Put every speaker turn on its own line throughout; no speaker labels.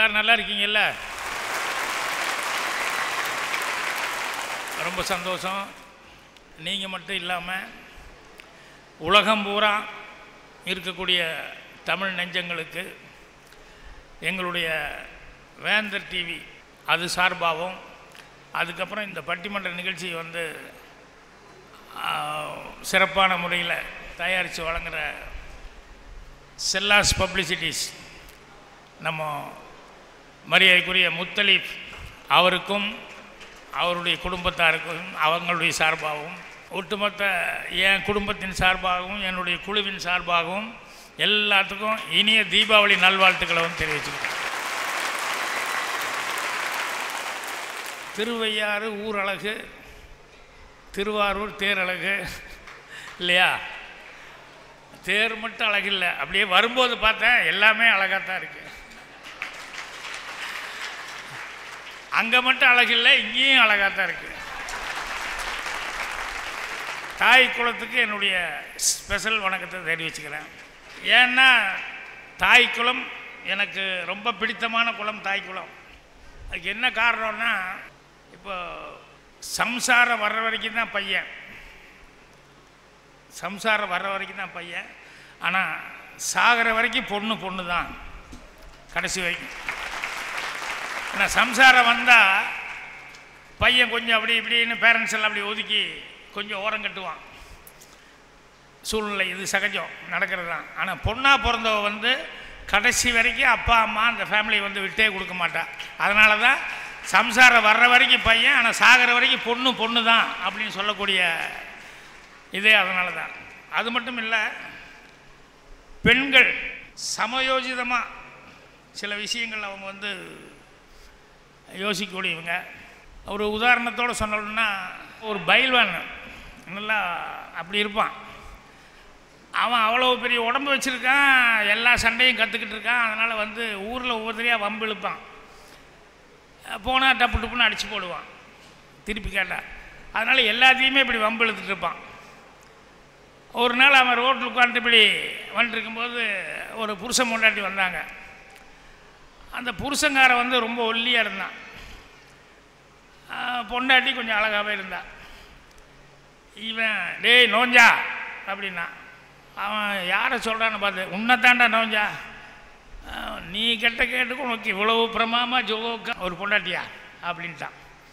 எல்லோரும் நல்லா இருக்கீங்கல்ல? ரொம்ப சந்தோஷம். நீங்கள் மட்டும் இல்லாமல் உலகம் பூரா இருக்கக்கூடிய தமிழ் நெஞ்சங்களுக்கு எங்களுடைய வேந்தர் டிவி அது சார்பாகவும், அதுக்கப்புறம் இந்த பட்டிமன்ற நிகழ்ச்சி வந்து சிறப்பான முறையில் தயாரித்து வழங்குகிற செல்லாஸ் பப்ளிசிட்டிஸ் நம்ம மரியாதைக்குரிய முத்தலீப் அவருக்கும் அவருடைய குடும்பத்தாருக்கும் அவங்களுடைய சார்பாகவும், ஒட்டுமொத்த என் குடும்பத்தின் சார்பாகவும் என்னுடைய குழுவின் சார்பாகவும் எல்லாத்துக்கும் இனிய தீபாவளி நல்வாழ்த்துக்களை தெரிவிச்சுக்கிறேன். திருவையாறு ஊரழகு, திருவாரூர் தேரழகு இல்லையா? தேர் மட்டும் அழகில்லை, அப்படியே வரும்போது பார்த்தேன் எல்லாமே அழகாகத்தான் இருக்குது. அங்கே மட்டும் அழகில்லை, இங்கேயும் அழகாகத்தான் இருக்குது. தாய் குலத்துக்கு என்னுடைய ஸ்பெஷல் வணக்கத்தை தெரிவிச்சுக்கிறேன். ஏன்னா தாய் குலம் எனக்கு ரொம்ப பிடித்தமான குலம் தாய் குலம். அதுக்கு என்ன காரணம்னா, இப்போ சம்சாரம் வர்ற வரைக்கும் தான் பையன், சம்சாரம் வர்ற வரைக்கும் தான் பையன். ஆனால் சாகிற வரைக்கும் பொண்ணு தான் கடைசி வரைக்கும். ஆனால் சம்சாரம் வந்தால் பையன் கொஞ்சம் அப்படி இப்படின்னு பேரண்ட்ஸ் எல்லாம் அப்படி ஒதுக்கி கொஞ்சம் ஓரம் கட்டுவான். சூழ்நிலை இது சகஜம், நடக்கிறது தான். ஆனால் பொண்ணாக பிறந்தவ வந்து கடைசி வரைக்கும் அப்பா அம்மா அந்த ஃபேமிலியை வந்து விட்டே கொடுக்க மாட்டா. அதனால தான் சம்சாரம் வர்ற வரைக்கும் பையன், ஆனால் சாகிற வரைக்கும் பொண்ணு தான் அப்படின்னு சொல்லக்கூடிய இதே அதனால தான். அது மட்டும் இல்லை, பெண்கள் சமயோஜிதமாக சில விஷயங்கள் அவங்க வந்து யோசிக்கக்கூடியவங்க. ஒரு உதாரணத்தோடு சொன்னோம்னா, ஒரு பைல்வான் நல்லா அப்படி இருப்பான். அவன் அவ்வளோ பெரிய உடம்பு வச்சுருக்கான், எல்லா சண்டையும் கற்றுக்கிட்டு இருக்கான். அதனால் வந்து ஊரில் ஒவ்வொருத்தரையாக வம்பு இழுப்பான். போனால் டப்பு டப்புன்னு அடித்து போடுவான் திருப்பி கேட்டால். அதனால் எல்லாத்தையுமே இப்படி வம்பு இழுத்துட்டு இருப்பான். ஒரு நாள் அவன் ரோட்டில் உட்காந்துட்டு இப்படி வந்துட்டுருக்கும்போது ஒரு புருஷன் பொண்டாட்டி வந்தாங்க. அந்த புருஷங்கார வந்து ரொம்ப ஒல்லியாக இருந்தான், பொண்டாட்டி கொஞ்சம் அழகாகவே இருந்தான். இவன் டேய் நோஞ்சா அப்படின்னா, அவன் யாரை சொல்கிறான்னு பார்த்து, உன்னைத்தாண்டா நோஞ்சா, நீ கெட்ட கேட்டுக்கும் உனக்கு இவ்வளவு பிரமாமா ஜோக்கா ஒரு பொண்டாட்டியா அப்படின்ட்டான்.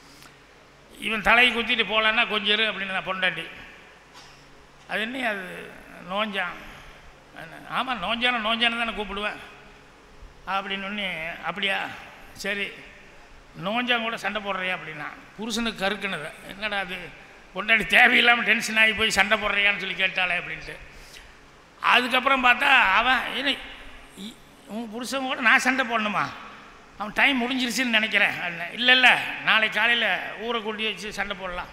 இவன் தலையை குத்திட்டு போகலான்னா கொஞ்சம் இரு அப்படின்னு நான் பொண்டாட்டி. அது என்ன அது நோஞ்சான்? ஆமாம் நோஞ்சானு தானே கூப்பிடுவேன் அப்படின்னு ஒன்று. அப்படியா சரி, நோஞ்சான் கூட சண்டை போடுறியா அப்படின்னா. புருஷனுக்கு கருக்குனது, என்னடா அது பொண்டாட்டி தேவையில்லாமல் டென்ஷன் ஆகி போய் சண்டை போடுறியான்னு சொல்லி கேட்டாலே அப்படின்ட்டு. அதுக்கப்புறம் பார்த்தா அவன் என்ன உன் புருஷன் கூட நான் சண்டை போடணுமா, அவன் டைம் முடிஞ்சிருச்சுன்னு நினைக்கிறேன். இல்லை நாளைக்கு காலையில் ஊரை கூட்டி வச்சு சண்டை போடலாம்,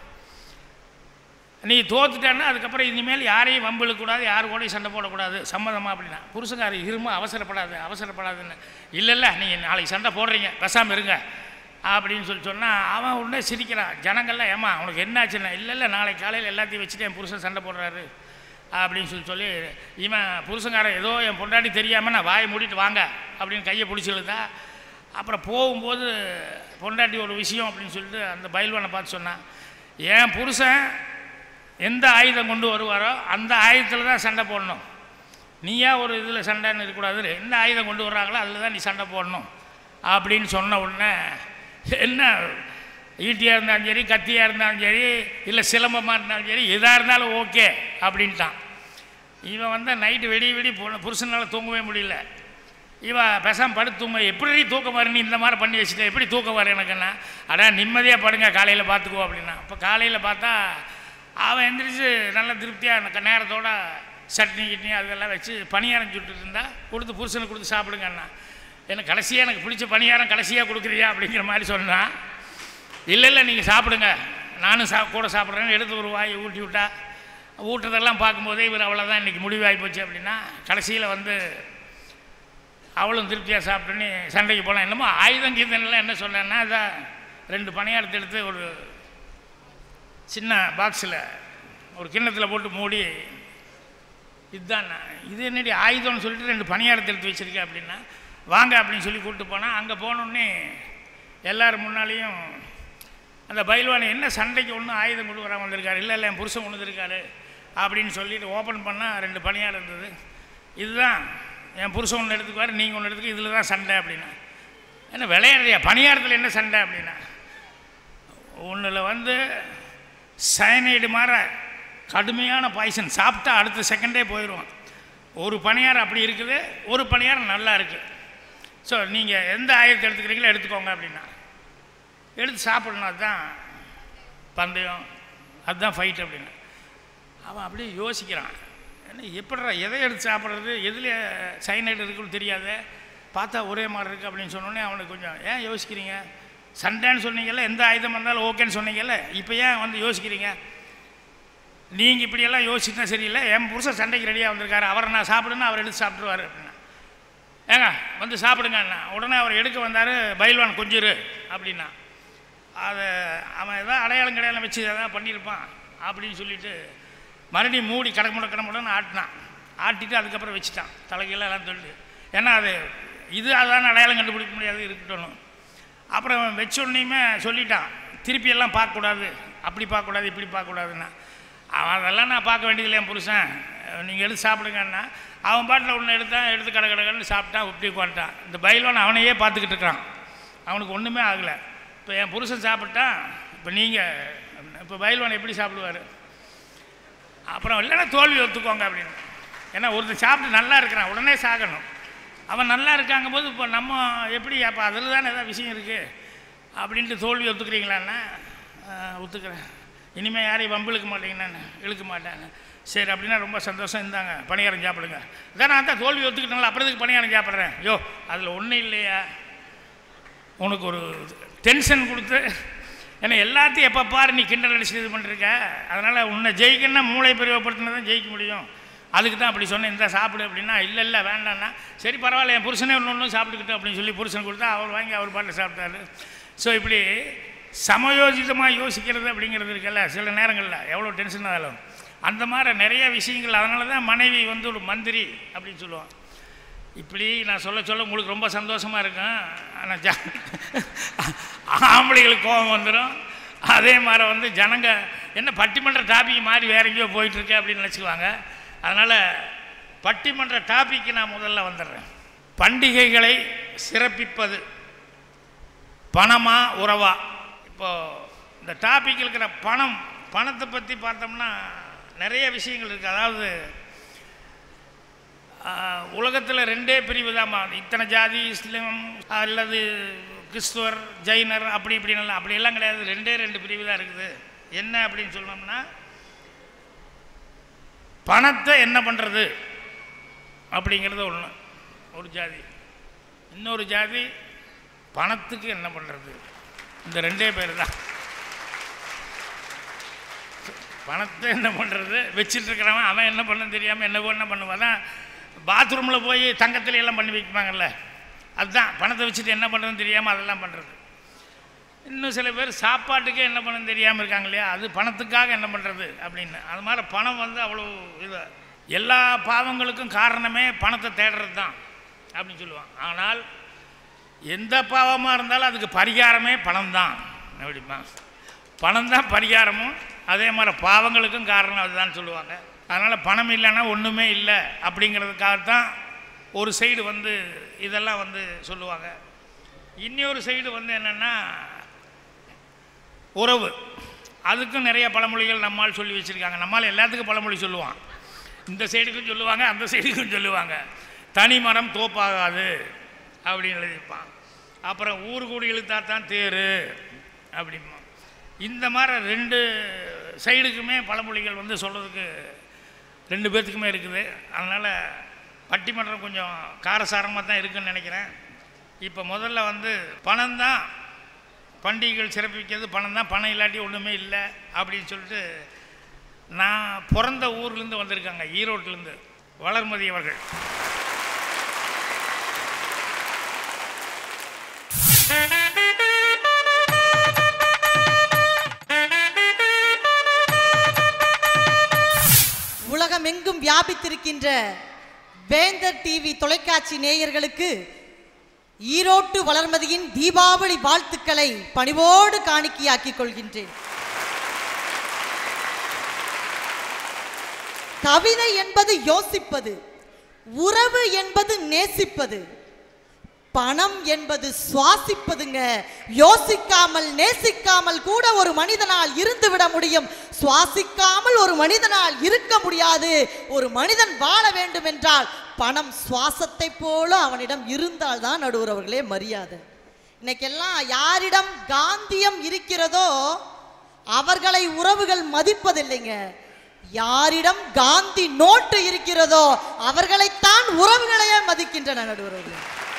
நீ தோத்துட்டேன்னா அதுக்கப்புறம் இனிமேல் யாரையும் வம்பு இழுக்கக்கூடாது, யாரு கூடயும் சண்டை போடக்கூடாது, சம்மதமா அப்படின்னா. புருஷங்கார இருமா அவசரப்படாதுன்னு. இல்லை நீங்கள் நாளைக்கு சண்டை போடுறீங்க பேசாமல் இருங்க அப்படின்னு சொல்லி சொன்னால் அவன் உடனே சிரிக்கிறான். ஜனங்கள்லாம் ஏமா உனக்கு என்னாச்சுன்னா, இல்லை நாளைக்கு காலையில் எல்லாத்தையும் வச்சுட்டு என் புருஷன் சண்டை போடுறாரு அப்படின்னு சொல்லி இவன் புருஷங்காரன் ஏதோ என் பொண்டாட்டி தெரியாமல் நான் வாயை மூடிட்டு வாங்க அப்படின்னு கையை பிடிச்சிருந்தா. அப்புறம் போகும்போது பொண்டாட்டி ஒரு விஷயம் அப்படின்னு சொல்லிட்டு அந்த பைல்வானை பார்த்து சொன்னான், என் புருஷன் எந்த ஆயுதம் கொண்டு வருவாரோ அந்த ஆயுதத்தில் தான் சண்டை போடணும், நீயா ஒரு இதில் சண்டைன்னு இருக்கக்கூடாது, எந்த ஆயுதம் கொண்டு வர்றாங்களோ அதில் தான் நீ சண்டை போடணும் அப்படின்னு சொன்ன உடனே, என்ன ஈட்டியாக இருந்தாலும் சரி, கத்தியாக இருந்தாலும் சரி, இல்லை சிலம்பமாக இருந்தாலும் சரி, எதாக இருந்தாலும் ஓகே அப்படின்ட்டான். இவன் வந்து நைட்டு வெடி புருஷனால் தூங்கவே முடியல. இவன் பேசாமல் படுத்து தூங்க, எப்படி தூக்கம் வர, நீ இந்த மாதிரி பண்ணி வச்சுட்டேன், எப்படி தூக்கம் வர எனக்குன்னா, அடா நிம்மதியாக படுங்க காலையில் பார்த்துக்குவோம் அப்படின்னா. அப்போ காலையில் பார்த்தா அவன் எந்திரிச்சு நல்லா திருப்தியாக நேரத்தோட சட்னி கிட்னி அதெல்லாம் வச்சு பணியாரம் சுட்டுட்டு இருந்தா, கொடுத்து புருஷனுக்கு கொடுத்து சாப்பிடுங்கண்ணா. எனக்கு கடைசியாக எனக்கு பிடிச்ச பணியாரம் கடைசியாக கொடுக்குறியா அப்படிங்கிற மாதிரி சொன்னான். இல்லை நீங்கள் சாப்பிடுங்க, நானும் கூட சாப்பிட்றேன்னு எடுத்து ஒரு வாயை ஊட்டி விட்டா. ஊட்டுறதெல்லாம் பார்க்கும்போதே இவர் அவ்வளோதான் இன்றைக்கி முடிவாகி போச்சு அப்படின்னா. கடைசியில் வந்து அவளும் திருப்தியாக சாப்பிட்டுன்னு சண்டைக்கு போனால், என்னமோ ஆயுதம் கீதனெல்லாம் என்ன சொன்னேன்னா, அதான் 2 பணியாரத்தை எடுத்து ஒரு சின்ன பாக்ஸில் ஒரு கிண்ணத்தில் போட்டு மூடி, இதுதான் இது என்னடி ஆயுதம்னு சொல்லிட்டு 2 பணியாரத்தை எடுத்து வச்சுருக்கேன் அப்படின்னா. வாங்க அப்படின்னு சொல்லி கூப்பிட்டு போனால் அங்கே போனோடனே எல்லோரும் முன்னாலேயும் அந்த பயில்வானை என்ன சண்டைக்கு ஒன்றும் ஆயுதம் கொண்டு வராமல் வந்திருக்காரு, இல்லை என் புருஷன் கொண்டு வந்திருக்காரு அப்படின்னு சொல்லிட்டு ஓப்பன் பண்ணால் 2 பணியாரம் இருந்தது. இதுதான் என் புருஷன் ஒன்று எடுத்துக்குவார், நீங்கள் ஒன்று எடுத்துக்கு, இதில் தான் சண்டை அப்படின்னா. என்ன விளையாடுறியா, பணியாரத்தில் என்ன சண்டை அப்படின்னா, ஒன்றில் வந்து சயனைடு மாதிரி கடுமையான பாய்சன் சாப்பிட்டா அடுத்த செகண்டே போயிடுவோம். ஒரு பணியாரம் அப்படி இருக்குது, ஒரு பணியாரம் நல்லா இருக்குது. ஸோ நீங்கள் எந்த ஆயுதத்தை எடுத்துக்கிறீங்களோ எடுத்துக்கோங்க அப்படின்னா எடுத்து சாப்பிடணும். அதுதான் பந்தயம், அதுதான் ஃபைட் அப்படின்னு. அவன் அப்படியே யோசிக்கிறான், என்ன எப்படிறா எதை எடுத்து சாப்பிட்றது, எதில் சைனைடு இருக்குன்னு தெரியாத, பார்த்தா ஒரே மாதிரி இருக்குது அப்படின்னு சொன்னோடனே அவனுக்கு கொஞ்சம் ஏன் யோசிக்கிறீங்க, சண்டைன்னு சொன்னீங்கல்ல, எந்த ஆயுதம் வந்தாலும் ஓகேன்னு சொன்னீங்கல்ல, இப்போ ஏன் வந்து யோசிக்கிறீங்க, நீங்கள் இப்படியெல்லாம் யோசிச்சுனா சரியில்லை, என் புருஷன் சண்டைக்கு ரெடியாக வந்திருக்காரு, அவரை நான் சாப்பிடுன்னு அவர் எடுத்து சாப்பிட்ருவார் அப்படின்னா. ஏங்க வந்து சாப்பிடுங்கண்ணா. உடனே அவர் எடுக்க வந்தார், பயில்வான் கொஞ்சிரு அப்படின்னா. அதை அவன் எதாவது அடையாளம் கிடையாளம் வச்சு எதாவது பண்ணியிருப்பான் அப்படின்னு சொல்லிட்டு மறுபடியும் மூடி கடமுடன்னு ஆட்டினான். ஆட்டிட்டு அதுக்கப்புறம் வச்சுட்டான், தலைகீழ எல்லாம் சொல்லிட்டு. ஏன்னா அது இது அதான் அடையாளம் கண்டுபிடிக்க முடியாது, இருக்கட்டும். அப்புறம் வச்சோடனையுமே சொல்லிட்டான், திருப்பியெல்லாம் பார்க்கக்கூடாது, அப்படி பார்க்கக்கூடாது, இப்படி பார்க்கக்கூடாதுன்னா. அவன் அதெல்லாம் நான் பார்க்க வேண்டியதில்லை, என் புருஷன் நீங்கள் எடுத்து சாப்பிடுங்கன்னா. அவன் பாட்டில் ஒன்று எடுத்து கடன்னு சாப்பிட்டான், இப்படி உட்காந்துட்டான். இந்த பயில்வான் அவனையே பார்த்துக்கிட்டு இருக்கிறான், அவனுக்கு ஒன்றுமே ஆகலை. இப்போ என் புருஷன் சாப்பிட்டான், இப்போ நீங்கள் இப்போ பயில்வான் எப்படி சாப்பிடுவார், அப்புறம் இல்லைன்னா தோல்வி ஒத்துக்கோங்க அப்படின்னு. ஏன்னா ஒருத்தர் சாப்பிட்டு நல்லா இருக்கிறான், உடனே சாகணும். அவன் நல்லா இருக்காங்க போது இப்போ நம்ம எப்படி, அப்போ அதில் தானே ஏதாவது விஷயம் இருக்குது அப்படின்ட்டு தோல்வி ஒத்துக்கிறீங்களான்னா ஒத்துக்கிறேன், இனிமேல் யாரையும் வம்பு இழுக்க மாட்டீங்கன்னு இழுக்க மாட்டேன். சரி அப்படின்னா ரொம்ப சந்தோஷம், இருந்தாங்க பணியாரம் சாப்பிடுங்க. இதான் நான் தான் தோல்வி ஒத்துக்கிட்டனால அப்புறத்துக்கு பணியாரம் சாப்பிட்றேன். யோ அதில் ஒன்றும் இல்லையா, உனக்கு ஒரு டென்ஷன் கொடுத்து ஏன்னா எல்லாத்தையும் எப்போ பாரு நீ கிண்டல் அடிச்சு இது பண்ணிருக்க, அதனால் உன்னை ஜெயிக்கணும்னா மூளை பிரிவுபடுத்தினா தான் ஜெயிக்க முடியும், அதுக்கு தான் அப்படி சொன்னேன், இந்த சாப்பிடு அப்படின்னா. இல்லை வேண்டாம்னா சரி பரவாயில்ல, என் புருஷனே ஒன்று சாப்பிட்டுக்கிட்டோம் அப்படின்னு சொல்லி புருஷன் கொடுத்தா அவர் வாங்கி அவர் பாட்டில் சாப்பிட்டாரு. ஸோ இப்படி சமயோஜிதமாக யோசிக்கிறது அப்படிங்கிறது இருக்குல்ல, சில நேரங்களில் எவ்வளோ டென்ஷன் ஆகலாம், அந்த மாதிரி நிறைய விஷயங்கள். அதனால தான் மனைவி வந்து ஒரு மந்திரி அப்படின்னு சொல்லுவான். இப்படி நான் சொல்ல உங்களுக்கு ரொம்ப சந்தோஷமாக இருக்கும். ஆனால் ஆம்பளைகளுக்கு கோபம் வந்துடும். அதே மாதிரி வந்து ஜனங்க என்ன பட்டிமன்ற டாபிக் மாதிரி வேற எங்கேயோ போயிட்டுருக்கு அப்படின்னு நினச்சிக்குவாங்க. அதனால் பட்டிமன்ற டாபிக்கு நான் முதல்ல வந்துடுறேன். பண்டிகைகளை சிறப்பிப்பது பணமா உறவா? இப்போது இந்த டாபிக் இருக்கிற பணத்தை பற்றி பார்த்தோம்னா நிறைய விஷயங்கள் இருக்குது. அதாவது உலகத்தில் 2 பிரிவு தான், இத்தனை ஜாதி, இஸ்லாம் அல்லது கிறிஸ்துவர், ஜெயினர் அப்படி இப்படின்னு அப்படியெல்லாம் கிடையாது. 2 பிரிவு தான் இருக்குது. என்ன அப்படின்னு சொன்னோம்னா, பணத்தை என்ன பண்ணுறது அப்படிங்கிறது ஒன்று ஒரு ஜாதி, இன்னொரு ஜாதி பணத்துக்கு என்ன பண்ணுறது. இந்த 2 பேர் தான். பணத்தை என்ன பண்ணுறது, வச்சுட்டு இருக்கிறவன் அவன் என்ன பண்ண தெரியாமல் என்ன பண்ணுவான் தான். பாத்ரூமில் போய் தங்கத்தில் எல்லாம் பண்ணி வைப்பாங்கல்ல, அதுதான் பணத்தை வச்சுட்டு என்ன பண்ணுறதுன்னு தெரியாமல் அதெல்லாம் பண்ணுறது. இன்னும் சில பேர் சாப்பாட்டுக்கே என்ன பண்ணணும்னு தெரியாமல் இருக்காங்க இல்லையா, அது பணத்துக்காக என்ன பண்ணுறது அப்படின்னு. அது மாதிரி பணம் வந்து அவ்வளோ இது, எல்லா பாவங்களுக்கும் காரணமே பணத்தை தேடுறது தான் அப்படின்னு சொல்லுவான். ஆனால் எந்த பாவமாக இருந்தாலும் அதுக்கு பரிகாரமே பணம் தான் அப்படிமா. பணம் தான் பரிகாரமும், அதே மாதிரி பாவங்களுக்கும் காரணம் அதுதான் சொல்லுவாங்க. அதனால் பணம் இல்லைன்னா ஒன்றுமே இல்லை அப்படிங்கிறதுக்காகத்தான் ஒரு சைடு வந்து இதெல்லாம் வந்து சொல்லுவாங்க. இன்னொரு சைடு வந்து என்னென்னா உறவு, அதுக்கும் நிறைய பழமொழிகள் நம்மால் சொல்லி வச்சுருக்காங்க. நம்மால் எல்லாத்துக்கும் பழமொழி சொல்லுவான், இந்த சைடுக்கும் சொல்லுவாங்க, அந்த சைடுக்கும் சொல்லுவாங்க. தனி மரம் தோப்பாகாது அப்படின்னு எழுதியிருப்பான். அப்புறம் ஊர் கூடி இழுத்தாத்தான் தேர் அப்படிமா. இந்த மாதிரி 2 சைடுக்குமே பழமொழிகள் வந்து சொல்கிறதுக்கு 2 பேர்த்துக்குமே இருக்குது. அதனால் பட்டிமன்றம் கொஞ்சம் காரசாரமாக தான் இருக்குதுன்னு நினைக்கிறேன். இப்போ முதல்ல வந்து பணம் தான் பண்டிகைகள் சிறப்பிக்கிறது, பணம் தான், பணம் இல்லாட்டி ஒன்றுமே இல்லை அப்படின்னு சொல்லிட்டு நான் பிறந்த ஊர்லேருந்து வந்திருக்காங்க, ஈரோட்டிலேருந்து வளர்மதி அவர்கள்.
உலகமெங்கும் வியாபித்திருக்கின்ற வேந்தர் டிவி தொலைக்காட்சி நேயர்களுக்கு ஈரோட்டு வளர்மதியின் தீபாவளி வாழ்த்துக்களை பணிவோடு காணிக்கையாக்கிக் கொள்கின்றேன். கவிதை என்பது யோசிப்பது, உறவு என்பது நேசிப்பது, பணம் என்பது சுவாசிப்பதுங்க. யோசிக்காமல் நேசிக்காமல் கூட ஒரு மனிதனால் இருந்து விட முடியும், சுவாசிக்காமல் ஒரு மனிதனால் இருக்க முடியாது. ஒரு மனிதன் வாழ வேண்டும் என்றால் பணம் சுவாசத்தை போல அவனிடம் இருந்தால் தான் நடுவர் அவர்களே மரியாதை. இன்னைக்கெல்லாம் யாரிடம் காந்தியம் இருக்கிறதோ அவர்களை உறவுகள் மதிப்பதில்லைங்க. யாரிடம் காந்தி நோட்டு இருக்கிறதோ அவர்களைத்தான் உறவுகளையே மதிக்கின்றன நடுவர் அவர்களே.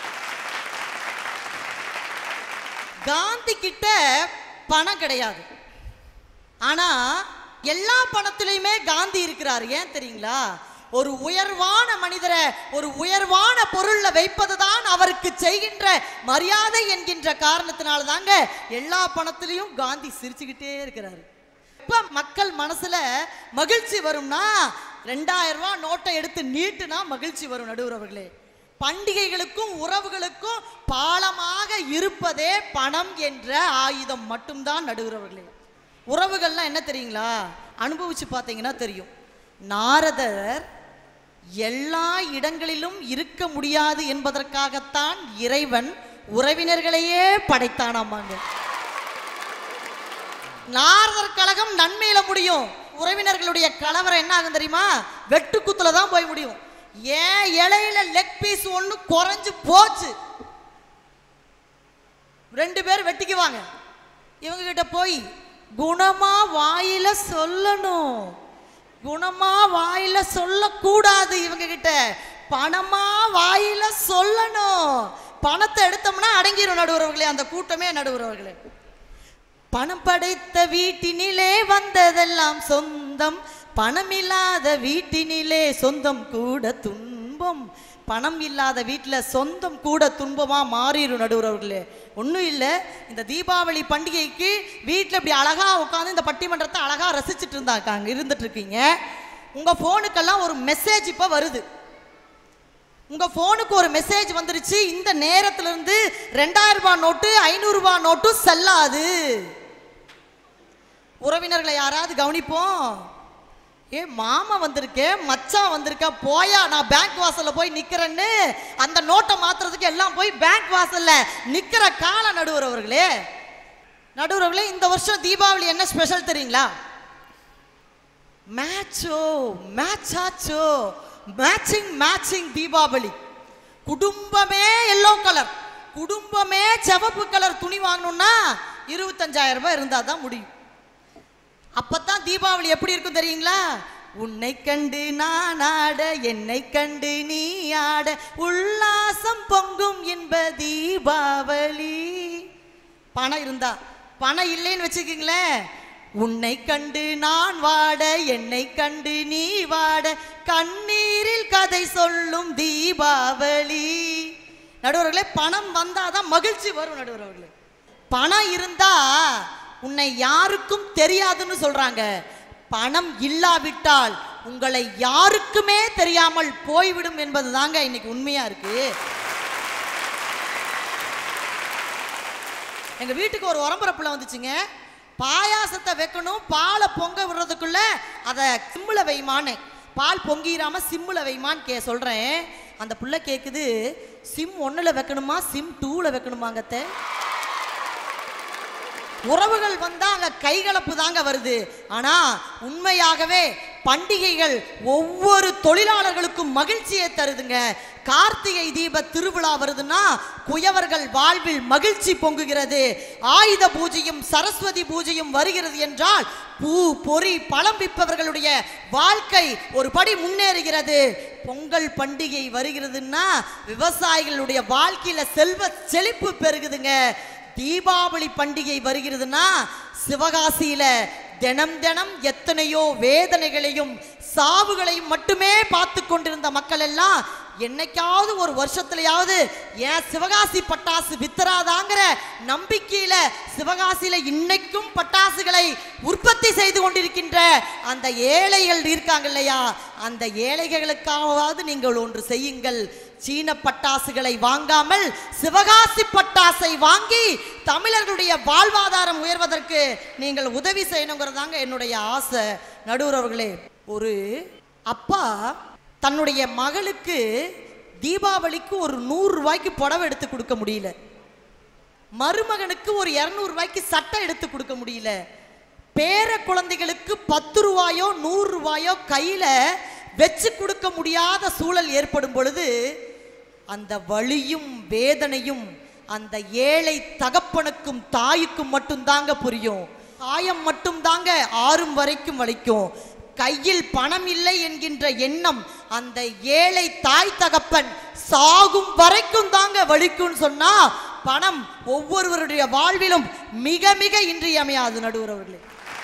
காந்தி கிட்ட பணம் கிடையாது, ஆனா எல்லா பணத்திலையுமே காந்தி இருக்கிறார். ஏன் தெரியுங்களா? ஒரு உயர்வான மனிதரை ஒரு உயர்வான பொருள்ல வைப்பதுதான் அவருக்கு செய்கின்ற மரியாதை என்கின்ற காரணத்தினால தாங்க எல்லா பணத்திலையும் காந்தி சிரிச்சுக்கிட்டே இருக்கிறாரு. இப்ப மக்கள் மனசுல மகிழ்ச்சி வரும்னா 2000 ரூபாய் நோட்டை எடுத்து நீட்டுனா மகிழ்ச்சி வரும் நடுவர் அவர்களே. பண்டிகைகளுக்கும் உறவுகளுக்கும் பாலமாக இருப்பதே பணம் என்ற ஆயுதம் மட்டும்தான் நடுவர் அவர்களே. உறவுகள்லாம் என்ன தெரியுங்களா? அனுபவிச்சு பார்த்தீங்கன்னா தெரியும். நாரதர் எல்லா இடங்களிலும் இருக்க முடியாது என்பதற்காகத்தான் இறைவன் உறவினர்களையே படைத்தானாமாங்க. நாரதர் கழகம் நன்மையில முடியும், உறவினர்களுடைய கலவரம் என்ன ஆகும் தெரியுமா? வெட்டுக்குத்துல தான் போய் முடியும். ஏன் இலையில லெக் பீஸ் ஒண்ணு குறைஞ்சு போச்சு, 2 பேர் வெட்டிக்குவாங்க. இவங்க கிட்ட போய் குணமா வாயில சொல்லணும், குணமா வாயில சொல்லக்கூடாது. இவங்க கிட்ட பணமா வாயில சொல்லணும். பணத்தை எடுத்தோம்னா அடங்கிடும் நடுவர்களே, அந்த கூட்டமே நடுவர்களே. பணம் படைத்த வீட்டினிலே வந்ததெல்லாம் சொந்தம், பணம் இல்லாத வீட்டினிலே சொந்தம் கூட துன்பம். பணம் இல்லாத வீட்டில் சொந்தம் கூட துன்பமா மாறிடும் நடுவர்களே. ஒன்றும் இல்லை, இந்த தீபாவளி பண்டிகைக்கு வீட்டில் இப்படி அழகா உட்காந்து இந்த பட்டிமன்றத்தை அழகா ரசிச்சுட்டு இருந்துட்டு இருக்கீங்க. உங்க போனுக்கெல்லாம் ஒரு மெசேஜ் இப்ப வருது. உங்க போனுக்கு ஒரு மெசேஜ் வந்துருச்சு, இந்த நேரத்துல இருந்து 2000 ரூபாய் நோட்டு 500 ரூபாய் நோட்டு செல்லாது. உறவினர்களை யாராவது கவனிப்போம். ஏ மாமா வந்திருக்கே, மச்சான் வந்திருக்கா, போயா நான் பேங்க் வாசல்ல போய் நிக்கிறேன்னு அந்த நோட்டை மாத்துறதுக்கு எல்லாம் போய் பேங்க் வாசல்ல நிக்கிற கால நடுவர்களே. நடுவர்களே, இந்த வருஷம் தீபாவளி என்ன ஸ்பெஷல் தெரியுங்களா? மேட்சோ மேட்சாச்சோ, மேட்சிங் மேட்சிங் தீபாவளி. குடும்பமே எல்லோ கலர், குடும்பமே சிவப்பு கலர் துணி வாங்கணும்னா 25,000 ரூபாய் இருந்தா தான் முடியும். அப்பத்தான் தீபாவளி எப்படி இருக்கும் தெரியுங்களா? உன்னை கண்டு நான் ஆட, என்னை கண்டு நீ ஆட, உல்லாசம் பொங்கும் என்ப தீபாவளி. பணம் இருந்தா, பணம் இல்லைன்னு வச்சுக்கீங்களேன், உன்னை கண்டு நான் வாட, என்னை கண்டு நீ வாட, கண்ணீரில் கதை சொல்லும் தீபாவளி. நடுவர்களே, பணம் வந்தாதான் மகிழ்ச்சி வரும் நடுவர்களே. பணம் இருந்தா உன்னை யாருக்கும் தெரியாதுன்னு சொல்றாங்க. பணம் இல்லாவிட்டால் உங்களை யாருக்குமே தெரியாமல் போய்விடும் என்பது தாங்க இன்னைக்கு உண்மையா இருக்கு. எங்க வீட்டுக்கு ஒரு உரம்பரப்புல வந்துச்சுங்க. பாயாசத்தை வைக்கணும், பாலை பொங்க விடுறதுக்குள்ள அதை சிம்முல வைமான்னு, பால் பொங்கிராம சிம்முல வைமான்னு சொல்றேன். அந்த புள்ள கேக்குது, சிம் 1ல வைக்கணுமா சிம் 2ல வைக்கணுமாங்கத்த? உறவுகள் வந்தா அங்க கைகலப்பு தாங்க வருது. ஆனா உண்மையாகவே பண்டிகைகள் ஒவ்வொரு தொழிலாளர்களுக்கும் மகிழ்ச்சியை தருதுங்க. கார்த்திகை தீப திருவிழா வருதுன்னா குயவர்கள் வாழ்வில் மகிழ்ச்சி பொங்குகிறது. ஆயுத பூஜையும் சரஸ்வதி பூஜையும் வருகிறது என்றால் பூ பொறி பழம் விற்பவர்களுடைய வாழ்க்கை ஒரு படி முன்னேறுகிறது. பொங்கல் பண்டிகை வருகிறதுன்னா விவசாயிகளுடைய வாழ்க்கையில செல்வ செழிப்பு பெருகுதுங்க. தீபாவளி பண்டிகை வருகிறதுனா சிவகாசியில தினம் தினம் எத்தனையோ வேதனைகளையும் சாவுகளையும் மட்டுமே பார்த்து கொண்டிருந்த மக்கள் எல்லாம் என்னைக்காவது ஒரு வருஷத்துலயாவது ஏன் சிவகாசி பட்டாசு வித்தராதாங்கிற நம்பிக்கையில சிவகாசியில இன்னைக்கும் பட்டாசுகளை உற்பத்தி செய்து கொண்டிருக்கின்ற அந்த ஏழைகள் இருக்காங்க இல்லையா, அந்த ஏழைகளுக்காவது நீங்கள் ஒன்று செய்யுங்கள். சீன பட்டாசுகளை வாங்காமல் சிவகாசி பட்டாசை வாங்கி தமிழர்களுடைய வாழ்வாதாரம் உயர்வதற்கு நீங்கள் உதவி செய்யணுங்கிறதாங்க என்னுடைய ஆசை. நடுவர் அவர்களே, ஒரு அப்பா தன்னுடைய மகளுக்கு தீபாவளிக்கு ஒரு 100 ரூபாய்க்கு புடவை எடுத்து கொடுக்க முடியல, மருமகனுக்கு ஒரு 200 ரூபாய்க்கு சட்டை எடுத்து கொடுக்க முடியல, பேர குழந்தைகளுக்கு 10 ரூபாயோ 100 ரூபாயோ கையில வச்சு கொடுக்க முடியாத சூழல் ஏற்படும் பொழுது அந்த வலியும் வேதனையும் அந்த ஏழை தகப்பனுக்கும் தாய்க்கும் மட்டும்தாங்க புரியும். காயம் மட்டும்தாங்க ஆறும் வரைக்கும் வலிக்கும். கையில் பணம் இல்லை என்கின்ற எண்ணம் அந்த ஏழை தாய் தகப்பன் சாகும் வரைக்கும் தாங்க வலிக்கும். சொன்னா பணம் ஒவ்வொருவருடைய வாழ்விலும் மிக மிக இன்றியமையாது. நடுவர் அவர்களே,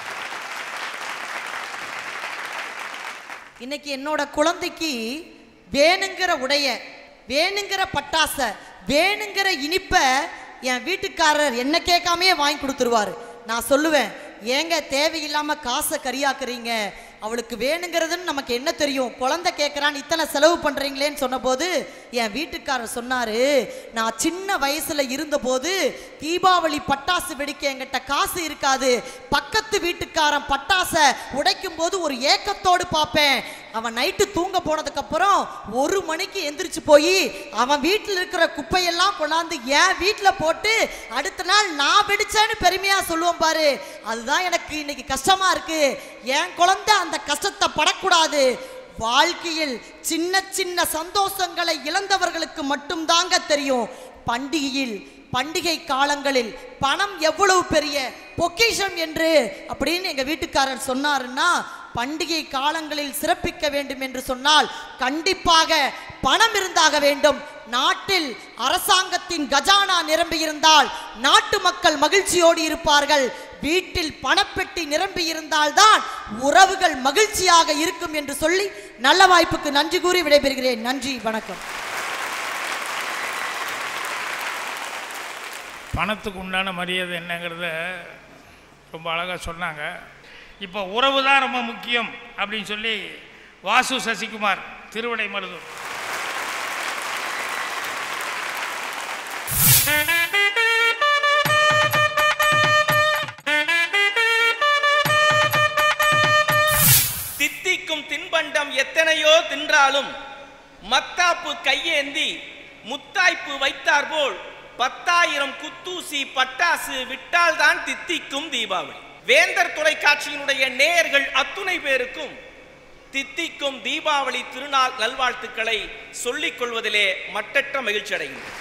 இன்னைக்கு என்னோட குழந்தைக்கு வேணுங்கிற உடைய, வேணுங்கிற பட்டாச, வேணுங்கிற இனிப்ப என் வீட்டுக்காரர் என்ன கேட்காமே வாங்கி கொடுத்துருவாரு. நான் சொல்லுவேன், ஏங்க தேவையில்லாம காசை கரியாக்குறீங்க, அவளுக்கு வேணுங்கிறதுன்னு நமக்கு என்ன தெரியும், குழந்தை கேட்குறான்னு இத்தனை செலவு பண்ணுறீங்களேன்னு சொன்னபோது என் வீட்டுக்காரர் சொன்னார், நான் சின்ன வயசில் இருந்தபோது தீபாவளி பட்டாசு வெடிக்க என்கிட்ட காசு இருக்காது, பக்கத்து வீட்டுக்காரன் பட்டாசை உடைக்கும் போது ஒரு ஏக்கத்தோடு பார்ப்பேன், அவன் நைட்டு தூங்க போனதுக்கப்புறம் 1 மணிக்கு எந்திரிச்சு போய் அவன் வீட்டில் இருக்கிற குப்பையெல்லாம் கொண்டாந்து என் வீட்டில் போட்டு அடுத்த நாள் நான் வெடிச்சேன்னு பெருமையாக சொல்லுவோம் பாரு, அதுதான் எனக்கு இன்னைக்கு கஷ்டமாக இருக்கு. என் குழந்தை அந்த கஷ்டத்தை படக்கூடாது. வாழ்க்கையில் சின்ன சின்ன சந்தோஷங்களை இழந்தவர்களுக்கு மட்டும்தாங்க தெரியும் பண்டிகை காலங்களில் பணம் எவ்வளவு பெரிய பொக்கிஷம் என்று அப்படின்னு எங்க வீட்டுக்காரர் சொன்னாருன்னா, பண்டிகை காலங்களில் சிறப்பிக்க வேண்டும் என்று சொன்னால் கண்டிப்பாக பணம் இருந்தாக வேண்டும். நாட்டில் அரசாங்கத்தின் கஜானா நிரம்பி இருந்தால் நாட்டு மக்கள் மகிழ்ச்சியோடு இருப்பார்கள். வீட்டில் பணப்பெட்டி நிரம்பி இருந்தால்தான் உறவுகள் மகிழ்ச்சியாக இருக்கும் என்று சொல்லி நல்ல வாய்ப்புக்கு நன்றி கூறி விடைபெறுகிறேன். நன்றி, வணக்கம்.
பணத்துக்கு உண்டான மரியாதை என்னங்கிறத ரொம்ப அழகாக சொன்னாங்க. இப்போ உறவு தான் ரொம்ப முக்கியம் அப்படின்னு சொல்லி வாசு சசிகுமார் திருவிடை மருதூர்.
தித்திக்கும் தின்பண்டம் எத்தனையோ தின்றாலும் மத்தாப்பு கையேந்தி முத்தாய்ப்பு வைத்தார் போல் 10,000 குத்தூசி பட்டாசு விட்டால்தான் தித்திக்கும் தீபாவளி. வேந்தர் தொலைக்காட்சியினுடைய நேயர்கள் அத்துணை பேருக்கும் தித்திக்கும் தீபாவளி திருநாள் நல்வாழ்த்துக்களை சொல்லிக் கொள்வதிலே மட்டற்ற மகிழ்ச்சி அடைகின்றனர்.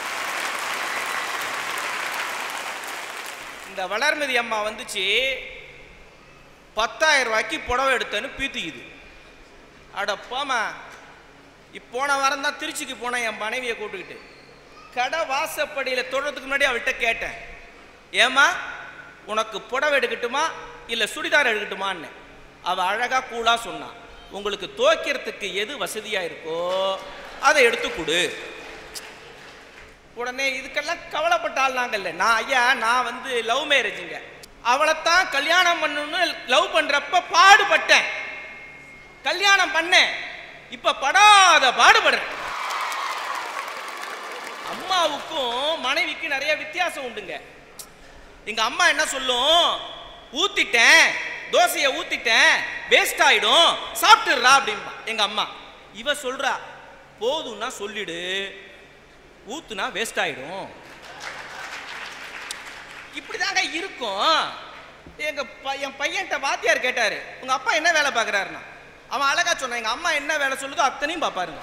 இந்த வளர்மதி அம்மா வந்துச்சு, 10,000 ரூபாய்க்கு புடவை எடுத்தேன்னு பீத்திக்குது. அடப்பாமா, போன வாரம் தான் திருச்சிக்கு போனேன் என் மனைவியை கூட்டுக்கிட்டு. கடை வாசப்படியில் தொடுறதுக்கு முன்னாடி அவள்கிட்ட கேட்டேன், ஏமா உனக்கு புடவை எடுக்கட்டுமா இல்லை சுடிதார் எடுக்கட்டுமான்னு. அவள் அழகாக கூலாக சொன்னான், உங்களுக்கு துவைக்கிறதுக்கு எது வசதியாக இருக்கோ அதை எடுத்து கொடு. உடனே இதுக்கெல்லாம் கவலைப்பட்டால் நாங்கள்ல, நான் வந்து லவ் மேரேஜுங்க, அவளைத்தான் கல்யாணம் பண்ணணும்னு லவ் பண்ணுறப்ப பாடுபட்டேன், கல்யாணம் பண்ணேன், இப்போ படாத பாடுபடுறேன். அம்மாவுக்கும் மனைவிக்கும் நிறைய வித்தியாசம் உண்டுங்க. எங்க அம்மா என்ன சொல்லும், ஊத்திட்டேன் தோசையை ஊத்திட்டேன் வேஸ்ட் ஆயிடும் சாப்பிட்டுறா அப்படின்பா எங்க அம்மா. இவ சொல்றா, போதும்னா சொல்லிடு, ஊத்துனா வேஸ்ட் ஆயிடும். இப்படிதாங்க இருக்கும். என் பையன்கிட்ட வாத்தியார் கேட்டாரு, உங்க அப்பா என்ன வேலை பார்க்கறாருன்னா, அவன் அழகா சொன்னான், எங்க அம்மா என்ன வேலை சொல்லுதோ அத்தனையும் பாப்பாருங்க.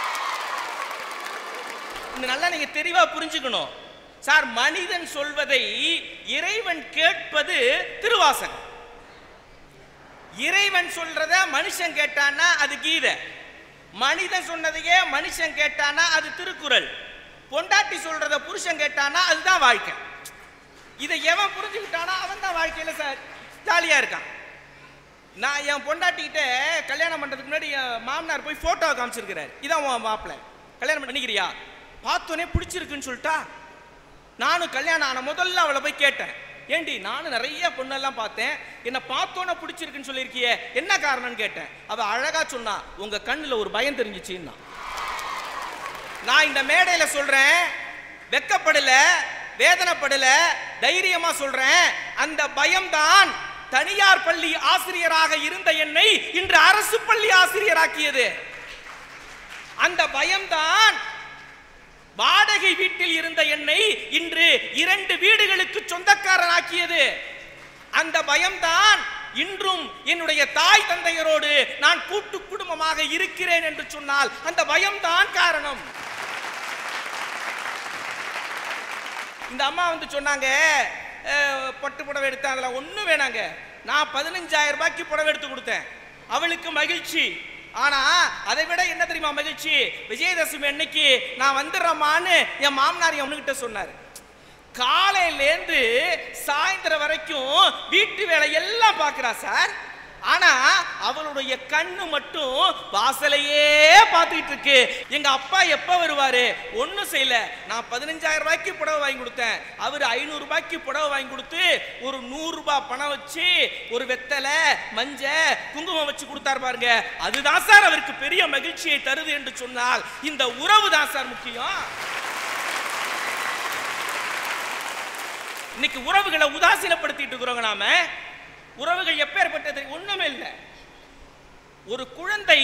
நல்லா நீங்க தெளிவா புரிஞ்சுக்கணும் சார். மனிதன் சொல்வதை இறைவன் கேட்பது திருவாசகம். இறைவன் சொல்றத மனுஷன் கேட்டானா அது கீதை, மனிதன் சொன்னதையே மனுஷன் கேட்டானா அது திருக்குறள், பொண்டாட்டி சொல்றத புருஷன் கேட்டானா அதுதான் வாழ்க்கை. இதை எவன் புரிஞ்சுக்கிட்டானா அவன் தான் வாழ்க்கையில சார் ஜாலியா இருக்கான். நான் என் பொண்டாட்டிக்கிட்ட கல்யாணம் பண்றதுக்கு முன்னாடி என் மாமனார் போய் போட்டோ காமிச்சிருக்கிறார். இதான் உன் மாப்பிள்ளை, கல்யாணம் பண்ணிக்கிறியா? பார்த்தோன்னே பிடிச்சிருக்குன்னு சொல்லிட்டா. நானும் கல்யாணம் ஆன முதல்ல அவளை போய் கேட்டேன், ஏண்டி நானும் நிறைய பொண்ணெல்லாம் பார்த்தேன், என்ன பார்த்தோன்னே பிடிச்சிருக்குன்னு சொல்லியிருக்கியே, என்ன காரணம்னு கேட்டேன். அவ அழகா சொன்னா, உங்க கண்ணுல ஒரு பயம் தெரிஞ்சிச்சுன்னா. நான் இந்த மேடையில சொல்றேன், வெக்கப்படல, வேதனைப்படல, தைரியமா சொல்றேன். அந்த பயம்தான் தனியார் பள்ளி ஆசிரியராக இருந்த என்னை இன்று அரசு பள்ளி ஆசிரியராக்கியது. அந்த பயம்தான் வாடகை வீட்டில் இருந்த என்னை இன்று 2 வீடுகளுக்கு சொந்தக்காரனாக்கியது. அந்த பயம்தான் இன்றும் என்னுடைய தாய் தந்தையரோடு நான் கூட்டு குடும்பமாக இருக்கிறேன் என்று சொன்னால் அந்த பயம்தான் காரணம். இந்த அம்மா வந்து சொன்னாங்க, பட்டு புடவை எடுத்தேன், அதில் ஒன்றும் வேணாங்க, நான் 15,000 ரூபாய்க்கு புடவை எடுத்து கொடுத்தேன். அவளுக்கு மகிழ்ச்சி. ஆனா அதை விட என்ன தெரியுமா மகிழ்ச்சி? விஜயதசமி அன்னைக்கு நான் வந்துடுறேம்மான்னு என் மாமனார் அவனுக்கிட்ட சொன்னார். காலையிலேருந்து சாயந்தரம் வரைக்கும் வீட்டு வேலை எல்லாம் பார்க்கிறா சார். ஆனா அவளுடைய கண்ணு மட்டும் வாசலையே பார்த்துட்டு இருக்கு. எங்க அப்பா எப்ப வருவாரு? ஒன்னும் செய்யல. நான் 15,000 ரூபாய்க்கு புடவை வாங்கி கொடுத்தேன், அவரு 500 ரூபாய்க்கு புடவை வாங்கி கொடுத்து ஒரு 100 ரூபாய் பணம் வச்சு ஒரு வெத்தலை மஞ்சள் குங்குமம் வச்சு கொடுத்தாரு பாருங்க. அதுதான் சார் அவருக்கு பெரிய மகிழ்ச்சியை தருது என்று சொன்னால் இந்த உறவு தான் சார் முக்கியம். இன்னைக்கு உறவுகளை உதாசீனப்படுத்திட்டு இருக்கிறோங்க. நாம உறவுகள் எப்பேற்பட்டது? ஒண்ணுமே இல்லை. ஒரு குழந்தை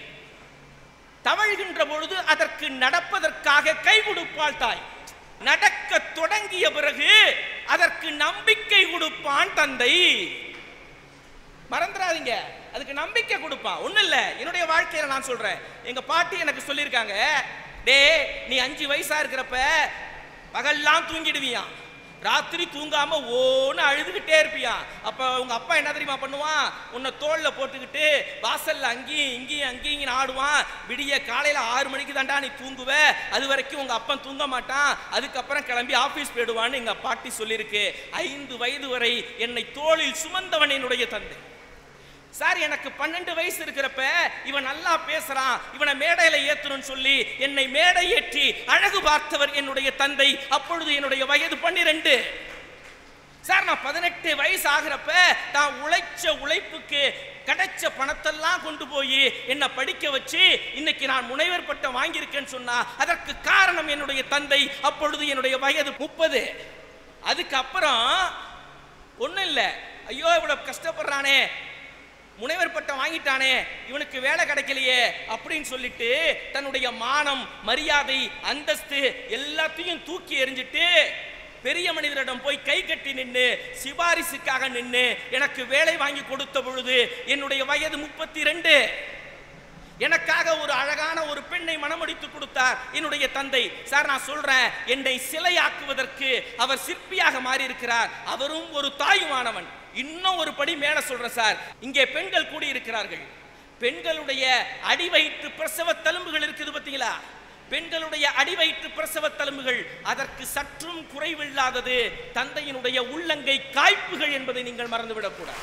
தவழ்கின்ற பொழுது அதற்கு நடப்பதற்காக கை கொடுப்பாள் தாய். நடக்க தொடங்கிய பிறகு அதற்கு நம்பிக்கை கொடுப்பான் தந்தை. மறந்துடாதீங்க, அதுக்கு நம்பிக்கை கொடுப்பான். ஒண்ணு இல்ல, என்னுடைய வாழ்க்கையில நான் சொல்றேன். எங்க பாட்டி எனக்கு சொல்லியிருக்காங்க, டே நீ 5 வயசா இருக்கிறப்ப பகல்லாம் தூங்கிடுவியான், ராத்திரி தூங்காம ஓன்னு அழுதுகிட்டே இருப்பியான். அப்ப உங்க அப்பா என்ன தெரியுமா பண்ணுவான்? உன்னை தோல்ல போட்டுக்கிட்டு வாசல்ல அங்கேயும் இங்கேயும் ஆடுவான். விடிய காலையில 6 மணிக்கு தாண்டா நீ தூங்குவ, அது வரைக்கும் உங்க அப்பா தூங்க மாட்டான், அதுக்கப்புறம் கிளம்பி ஆபீஸ் போயிடுவான்னு எங்க பாட்டி சொல்லியிருக்கு. 5 வயது வரை என்னை தோளில் சுமந்தவன் என்னுடைய தந்தை. சார் எனக்கு 12 வயசு இருக்கிறப்ப இவன் நல்லா பேசுறான், இவனை மேடையில ஏத்தணும்னு சொல்லி என்னை மேடை ஏற்றி அழகு பார்த்தவர் என்னுடைய தந்தை. அப்பொழுது என்னுடைய வயது 12. சார் நான் 18 வயசு ஆகிறப்ப தான் உழைச்ச உழைப்புக்கு கிடைச்ச பணத்தெல்லாம் கொண்டு போய் என்னை படிக்க வச்சு இன்னைக்கு நான் முனைவர் பட்டம் வாங்கியிருக்கேன்னு சொன்னா அதற்கு காரணம் என்னுடைய தந்தை. அப்பொழுது என்னுடைய வயது 30. அதுக்கப்புறம் ஒன்றும் இல்லை, ஐயோ இவ்வளவு கஷ்டப்படுறானே, முனைவர் பட்டம் வாங்கிட்டானே, இவனுக்கு வேலை கிடைக்கலையே அப்படின்னு சொல்லிட்டு தன்னுடைய மானம் மரியாதை அந்தஸ்து எல்லாத்தையும் தூக்கி எறிஞ்சிட்டு பெரிய மனிதரிடம் போய் கை கட்டி நின்று சிபாரிசுக்காக நின்று எனக்கு வேலை வாங்கி கொடுத்த பொழுது என்னுடைய வயது 32. எனக்காக ஒரு அழகான ஒரு பெண்ணை மணமுடித்து கொடுத்தார் என்னுடைய தந்தை. சார் நான் சொல்றேன், என்னை சிலையாக்குவதற்கு அவர் சிற்பியாக மாறி இருக்கிறார். அவரும் ஒரு தாயுமானவன். இன்னும் ஒரு படி மேல சொல்றேன் சார், இங்கே பெண்கள் கூடி இருக்கிறார்கள். பெண்களுடைய அடிவயிற்று பிரசவ தழும்புகள் இருக்குது பார்த்தீங்களா? பெண்களுடைய அடிவயிற்று பிரசவ தழும்புகள் அதற்கு சற்றும் குறைவில்லாதது தந்தையினுடைய உள்ளங்கை காய்ப்புகள் என்பதை நீங்கள் மறந்துவிடக்கூடாது.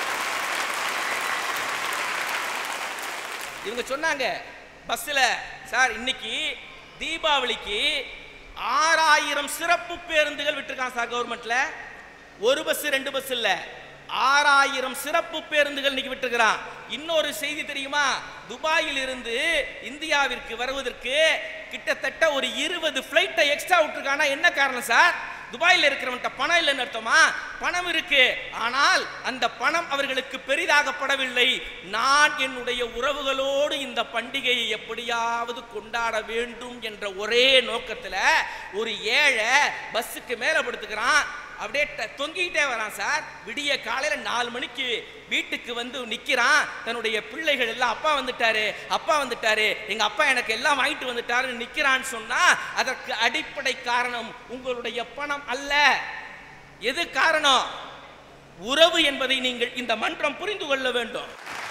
இவங்க சொன்னாங்க பஸ்ல, சார் இன்னைக்கு தீபாவளிக்கு 6000 சிறப்பு பேருந்துகள் விட்டுருக்கான் சார் கவர்மெண்ட்ல. ஒரு பஸ் 2 பஸ் இல்ல, 6000 சிறப்பு பேருந்துகள் இன்னைக்கு விட்டுருக்கிறான். இன்னொரு செய்தி தெரியுமா? துபாயில் இருந்து இந்தியாவிற்கு வருவதற்கு கிட்டத்தட்ட ஒரு 20 பிளைட்டை எக்ஸ்ட்ரா விட்டுருக்கானா. என்ன காரணம் சார்? துபாயில் இருக்கிறவன்ட்ட பணம் இல்லைன்னு அர்த்தமா? பணம் இருக்கு, ஆனால் அந்த பணம் அவர்களுக்கு பெரிதாகப்படவில்லை. நான் என்னுடைய உறவுகளோடு இந்த பண்டிகையை எப்படியாவது கொண்டாட வேண்டும் என்ற ஒரே நோக்கத்தில் ஒரு ஏழை பஸ்ஸுக்கு மேலே படுத்துக்கிறான், அப்படியே தொங்கிக்கிட்டே வரான் சார். விடிய காலையில் 4 மணிக்கு வீட்டுக்கு வந்து நிற்கிறான். தன்னுடைய பிள்ளைகள் எல்லாம் அப்பா வந்துட்டாரு அப்பா வந்துட்டாரு, எங்க அப்பா எனக்கு எல்லாம் வாங்கிட்டு வந்துட்டாருன்னு நிற்கிறான்னு சொன்னா அதற்கு அடிப்படை காரணம் உங்களுடைய பணம் அல்ல. எது காரணம்? உறவு என்பதை நீங்கள் இந்த மன்றம் புரிந்து கொள்ள வேண்டும்.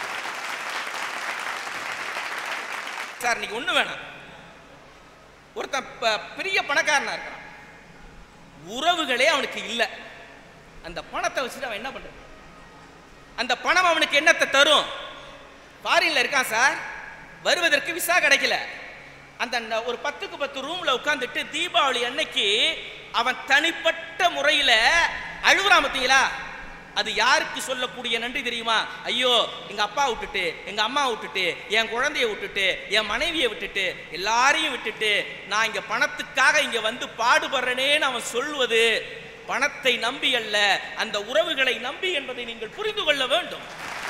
சார் இன்னைக்கு ஒண்ணு வேணாம், ஒருத்தன் பெரிய பணக்காரனா இருக்கிறான், உறவுகளே அவனுக்கு இல்லை, அந்த பணத்தை வச்சுட்டு அவன் என்ன பண்றான்? அந்த பணம் அவனுக்கு என்னத்தை தரும்? ஃபாரின்ல இருக்கான் சார், வருவதற்கு விசா கிடைக்கல. அந்த ஒரு 10க்கு 10 ரூம்ல உட்கார்ந்துட்டு தீபாவளி அன்னைக்கு அவன் தனிப்பட்ட முறையில அழுகுறான் பார்த்தீங்களா? அது யாருக்கு சொல்லக்கூடிய நன்றி தெரியுமா? ஐயோ, எங்க அப்பா விட்டுட்டு, எங்க அம்மா விட்டுட்டு, என் குழந்தைய விட்டுட்டு, என் மனைவியை விட்டுட்டு, எல்லாரையும் விட்டுட்டு நான் இங்க பணத்துக்காக இங்க வந்து பாடுபடுறேனேன்னு அவன் சொல்வது பணத்தை நம்பி அல்ல, அந்த உறவுகளை நம்பி என்பதை நீங்கள் புரிந்து கொள்ள வேண்டும்.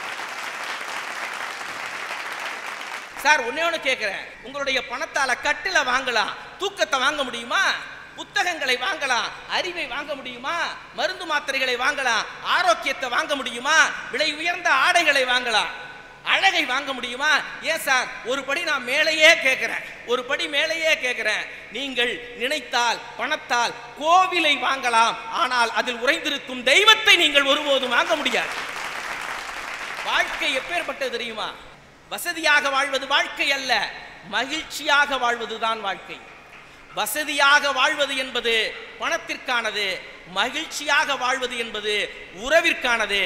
சார், ஒண்ணே கேட்கிறேன், உங்களுடைய பணத்தால கட்டில வாங்கலாம், தூக்கத்தை வாங்க முடியுமா? புத்தகங்களை வாங்கலாம், அறிவை வாங்க முடியுமா? மருந்து மாத்திரைகளை வாங்கலாம், ஆரோக்கியத்தை வாங்க முடியுமா? விலை உயர்ந்த ஆடைகளை வாங்கலாம், அழகை வாங்க முடியுமா? ஏன் சார், ஒரு படி நான் மேலேயே கேட்கிறேன், நீங்கள் நினைத்தால் பணத்தால் கோவிலை வாங்கலாம், ஆனால் அதில் உறைந்திருக்கும் தெய்வத்தை நீங்கள் ஒருபோதும் வாங்க முடியாது. வாழ்க்கை எப்பேற்பட்டது தெரியுமா? வசதியாக வாழ்வது வாழ்க்கை அல்ல, மகிழ்ச்சியாக வாழ்வதுதான் வாழ்க்கை. வசதியாக வாழ்வது என்பது பணத்திற்கானது, மகிழ்ச்சியாக வாழ்வது என்பது உறவிற்கானது.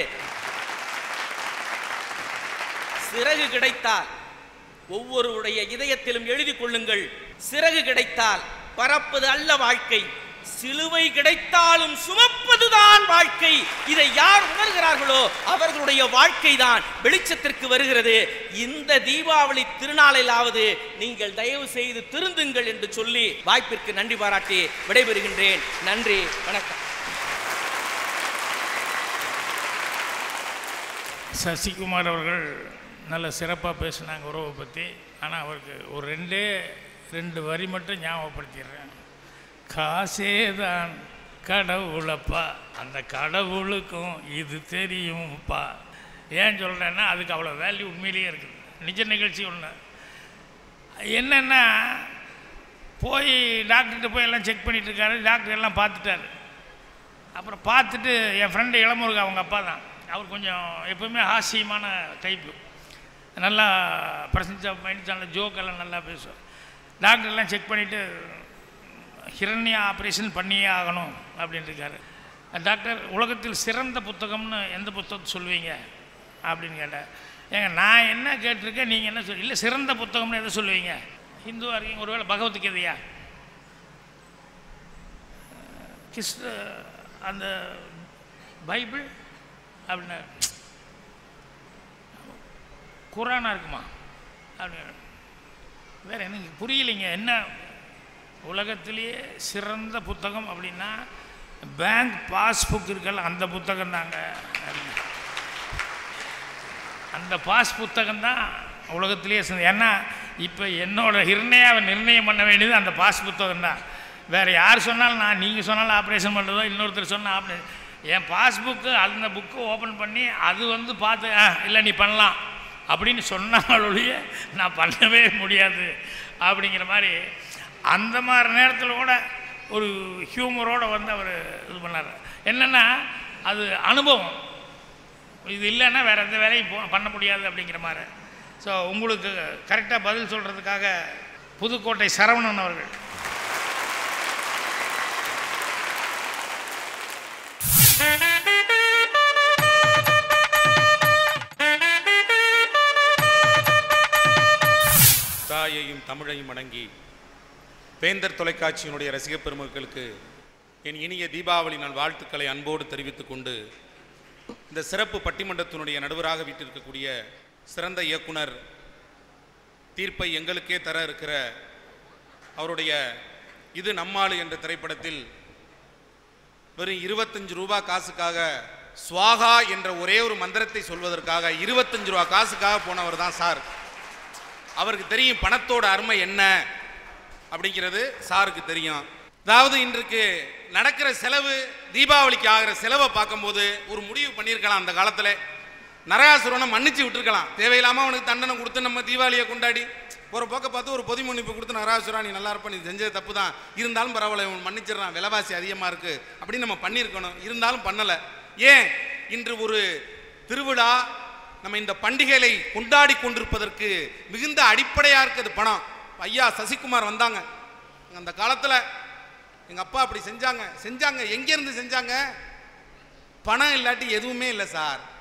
சிறகு கிடைத்தால், ஒவ்வொருடைய இதயத்திலும் எழுதி கொள்ளுங்கள், சிறகு கிடைத்தால் பறப்பது அல்ல வாழ்க்கை, சிலுவை கிடைத்தாலும் சுமப்பதுதான் வாழ்க்கை. இதை யார் உணர்கிறார்களோ அவர்களுடைய வாழ்க்கை தான் வெளிச்சத்திற்கு வருகிறது. இந்த தீபாவளி திருநாளிலாவது நீங்கள் தயவு செய்து திருந்துங்கள் என்று சொல்லி வாய்ப்பிற்கு நன்றி பாராட்டி விடைபெறுகின்றேன். நன்றி, வணக்கம்.
சசிகுமார் அவர்கள் நல்ல சிறப்பாக பேசினாங்க உறவை பற்றி. ஆனால் அவருக்கு ஒரு ரெண்டு வரி மட்டும் ஞாபகப்படுத்திடுறேன். காசே தான் கடவுளப்பா, அந்த கடவுளுக்கும் இது தெரியும்ப்பா. ஏன் சொல்கிறேன்னா, அதுக்கு அவ்வளோ வேல்யூ உண்மையிலேயே இருக்குது. நிஜ நிகழ்ச்சி ஒன்று என்னென்னா, போய் டாக்டர்கிட்ட போய் எல்லாம் செக் பண்ணிகிட்டு இருக்காரு. டாக்டர் எல்லாம் பார்த்துட்டாரு. அப்புறம் பார்த்துட்டு என் ஃப்ரெண்டு இளமுருகா, அவங்க அப்பா தான், அவர் கொஞ்சம் எப்போவுமே ஹாஸ்யமான டைப்பு, நல்லா பிரசன்ஸ் ஆஃப் மைண்ட், நல்ல ஜோக்கெல்லாம் நல்லா பேசுவார். டாக்டர்லாம் செக் பண்ணிவிட்டு ஹிரண்யா ஆப்ரேஷன் பண்ணியே ஆகணும் அப்படின்னு இருக்காரு. டாக்டர், உலகத்தில் சிறந்த புத்தகம்னு எந்த புத்தகத்தை சொல்லுவீங்க அப்படின்னு கேட்டேன். ஏங்க, நான் என்ன கேட்டிருக்கேன், நீங்கள் என்ன இல்லை சிறந்த புத்தகம்னு எதை சொல்லுவீங்க? ஹிந்துவாக இருக்கீங்க, ஒருவேளை பகவத்கீதையா, அந்த பைபிள் அப்படின்னா குரானா இருக்குமா அப்படின்னு. வேறு எனக்கு புரியலைங்க. என்ன உலகத்திலேயே சிறந்த புத்தகம் அப்படின்னா பேங்க் பாஸ்புக் இருக்கல, அந்த புத்தகம் தாங்க. அந்த பாஸ் புத்தகம் தான் உலகத்திலேயே சிறந்த. ஏன்னா இப்போ என்னோட ஹிரண்யாவை நிர்ணயம் பண்ண வேண்டியது அந்த பாஸ் புத்தகம் தான். வேறு யார் சொன்னாலும், நீங்கள் சொன்னாலும் ஆப்ரேஷன் பண்ணுறதோ, இன்னொருத்தர் சொன்னால் ஆப்ரேஷன், என் பாஸ்புக்கு அந்த புக்கு ஓப்பன் பண்ணி அது பார்த்து இல்லை நீ பண்ணலாம் அப்படின்னு சொன்னாலுடைய நான் பண்ணவே முடியாது அப்படிங்கிற மாதிரி. அந்த மாதிரி நேரத்தில் கூட ஒரு ஹியூமரோடு அவர் இது பண்ணார். என்னென்னா, அது அனுபவம், இது இல்லைன்னா வேறு எந்த வேலையும் பண்ண முடியாது அப்படிங்கிற மாதிரி. ஸோ உங்களுக்கு கரெக்டாக பதில் சொல்கிறதுக்காக புதுக்கோட்டை சரவணன் அவர்கள்.
தாயையும் தமிழையும் வணங்கி வேந்தர் தொலைக்காட்சியினுடைய ரசிக பெருமக்களுக்கு என் இனிய தீபாவளி நாள் வாழ்த்துக்களை அன்போடு தெரிவித்துக் கொண்டு, இந்த சிறப்பு பட்டிமன்றத்தினுடைய நடுவராக வீட்டிருக்கக்கூடிய சிறந்த இயக்குனர், தீர்ப்பை எங்களுக்கே தர இருக்கிற அவருடைய இது நம்மாளு என்ற திரைப்படத்தில் வெறும் 25 ரூபா காசுக்காக ஸ்வாகா என்ற ஒரே ஒரு மந்திரத்தை சொல்வதற்காக 25 ரூபா காசுக்காக போனவர் தான் சார். அவருக்கு தெரியும் பணத்தோட அருமை என்ன அப்படிங்கிறது சாருக்கு தெரியும். அதாவது இன்றைக்கு நடக்கிற செலவு, தீபாவளிக்கு ஆகிற செலவை பார்க்கும்போது ஒரு முடிவு பண்ணியிருக்கலாம். அந்த காலத்தில் நரகாசுரனை மன்னிச்சு விட்டுருக்கலாம். தேவையில்லாமல் அவனுக்கு தண்டனை கொடுத்து நம்ம தீபாவளியை கொண்டாடி ஒரு போக்க பார்த்து ஒரு பொது மன்னிப்பு கொடுத்து, நரகாசுரா நீ நல்லா இருப்ப, நீ செஞ்சது தப்பு தான், இருந்தாலும் பரவாயில்ல இவன் மன்னிச்சிடறான், விலைவாசி அதிகமாக இருக்குது அப்படின்னு நம்ம பண்ணியிருக்கணும். இருந்தாலும் பண்ணலை. ஏன் இன்று ஒரு திருவிழா, நம்ம இந்த பண்டிகைகளை கொண்டாடி கொண்டிருப்பதற்கு மிகுந்த அடிப்படையாக இருக்குது பணம். ஐயா சசிகுமார் வந்தாங்க, அந்த காலத்தில் எங்கள் அப்பா அப்படி செஞ்சாங்க. எங்கேருந்து செஞ்சாங்க? பணம் இல்லாட்டி எதுவுமே இல்லை சார்.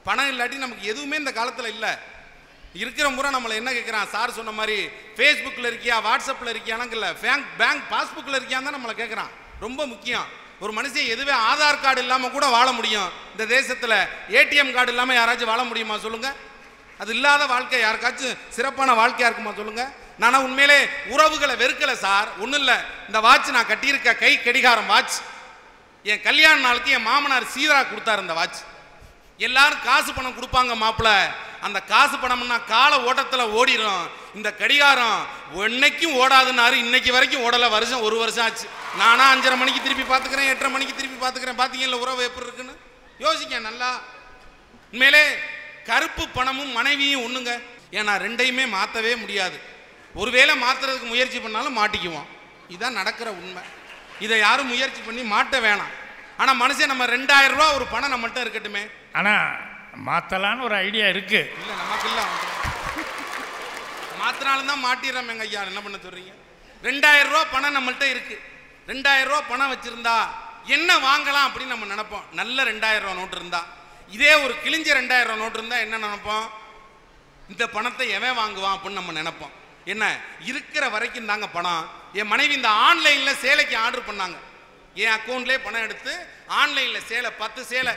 பணம் இல்லாட்டி நமக்கு எதுவுமே இந்த காலத்தில் இல்லை. இருக்கிற முறை நம்மளை என்ன கேட்குறான், சார் சொன்ன மாதிரி ஃபேஸ்புக்கில் இருக்கியா, வாட்ஸ்அப்பில் இருக்கியானு இல்லை, பேங்க் பாஸ்புக்கில் இருக்கியான்னு தான் நம்மளை கேட்குறான். ரொம்ப முக்கியம். ஒரு மனுஷன் எதுவே ஆதார் கார்டு இல்லாமல் கூட வாழ முடியும். இந்த தேசத்தில் ஏடிஎம் கார்டு இல்லாமல் யாராச்சும் வாழ முடியுமா சொல்லுங்கள்? அது இல்லாத வாழ்க்கை யாருக்காச்சும் சிறப்பான வாழ்க்கையாக இருக்குமா சொல்லுங்கள்? நானா உண்மையிலே உறவுகளை வெறுக்கலை சார். ஒன்றும் இல்லை, இந்த வாட்ச் நான் கட்டியிருக்க கை கடிகாரம் வாட்ச் என் கல்யாண நாளுக்கு என் மாமனார் சீதா கொடுத்தாரு. இந்த வாட்ச் எல்லாரும் காசு பணம் கொடுப்பாங்க மாப்பிள்ள, அந்த காசு பணம்னா கால ஓட்டத்தில் ஓடிடும். இந்த கடிகாரம் என்னைக்கும் ஓடாதுன்னாரு, இன்னைக்கு வரைக்கும் ஓடலை. வருஷம் 1 வருஷம் ஆச்சு. நானா 5:30 மணிக்கு திருப்பி பார்த்துக்கிறேன், 8:30 மணிக்கு திருப்பி பார்த்துக்கிறேன். பார்த்தீங்கல்ல உறவு எப்படி இருக்குன்னு யோசிக்க நல்லா. உண்மையிலே கருப்பு பணமும் மனைவியும் ஒண்ணுங்க. ஏன்னா ரெண்டையுமே மாற்றவே முடியாது. ஒருவேளை மாற்றுறதுக்கு முயற்சி பண்ணாலும் மாட்டிக்குவோம். இதுதான் நடக்கிற உண்மை. இதை யாரும் முயற்சி பண்ணி மாட்ட வேணாம். ஆனால் மனுஷன் நம்ம 2000 ரூபா ஒரு பணம் நம்மள்கிட்ட இருக்கட்டுமே.
ஆனால் மாற்றலான்னு ஒரு ஐடியா இருக்கு.
இல்லை நமக்கு இல்லை, மாத்தினாலும் தான் மாட்டிடுறோம். எங்க ஐயா என்ன பண்ண சொல்றீங்க? 2000 ரூபா பணம் நம்மள்கிட்ட இருக்கு. 2000 ரூபா பணம் வச்சிருந்தா என்ன வாங்கலாம் அப்படின்னு நம்ம நினைப்போம். நல்ல 2000 ரூபா நோட்டு இருந்தா. இதே ஒரு கிழிஞ்ச 2000 ரூபா நோட்டு இருந்தா என்ன நினைப்போம்? இந்த பணத்தை எவன் வாங்குவான் அப்படின்னு நம்ம நினைப்போம். என்ன இருக்கிற வரைக்கும் தாங்க பணம். என் மனைவி இந்த ஆன்லைன்ல சேலைக்கு ஆர்டர் பண்ணாங்க. என் அக்கௌண்ட்லேயே பணம் எடுத்து ஆன்லைன்ல சேலை 10 சேலை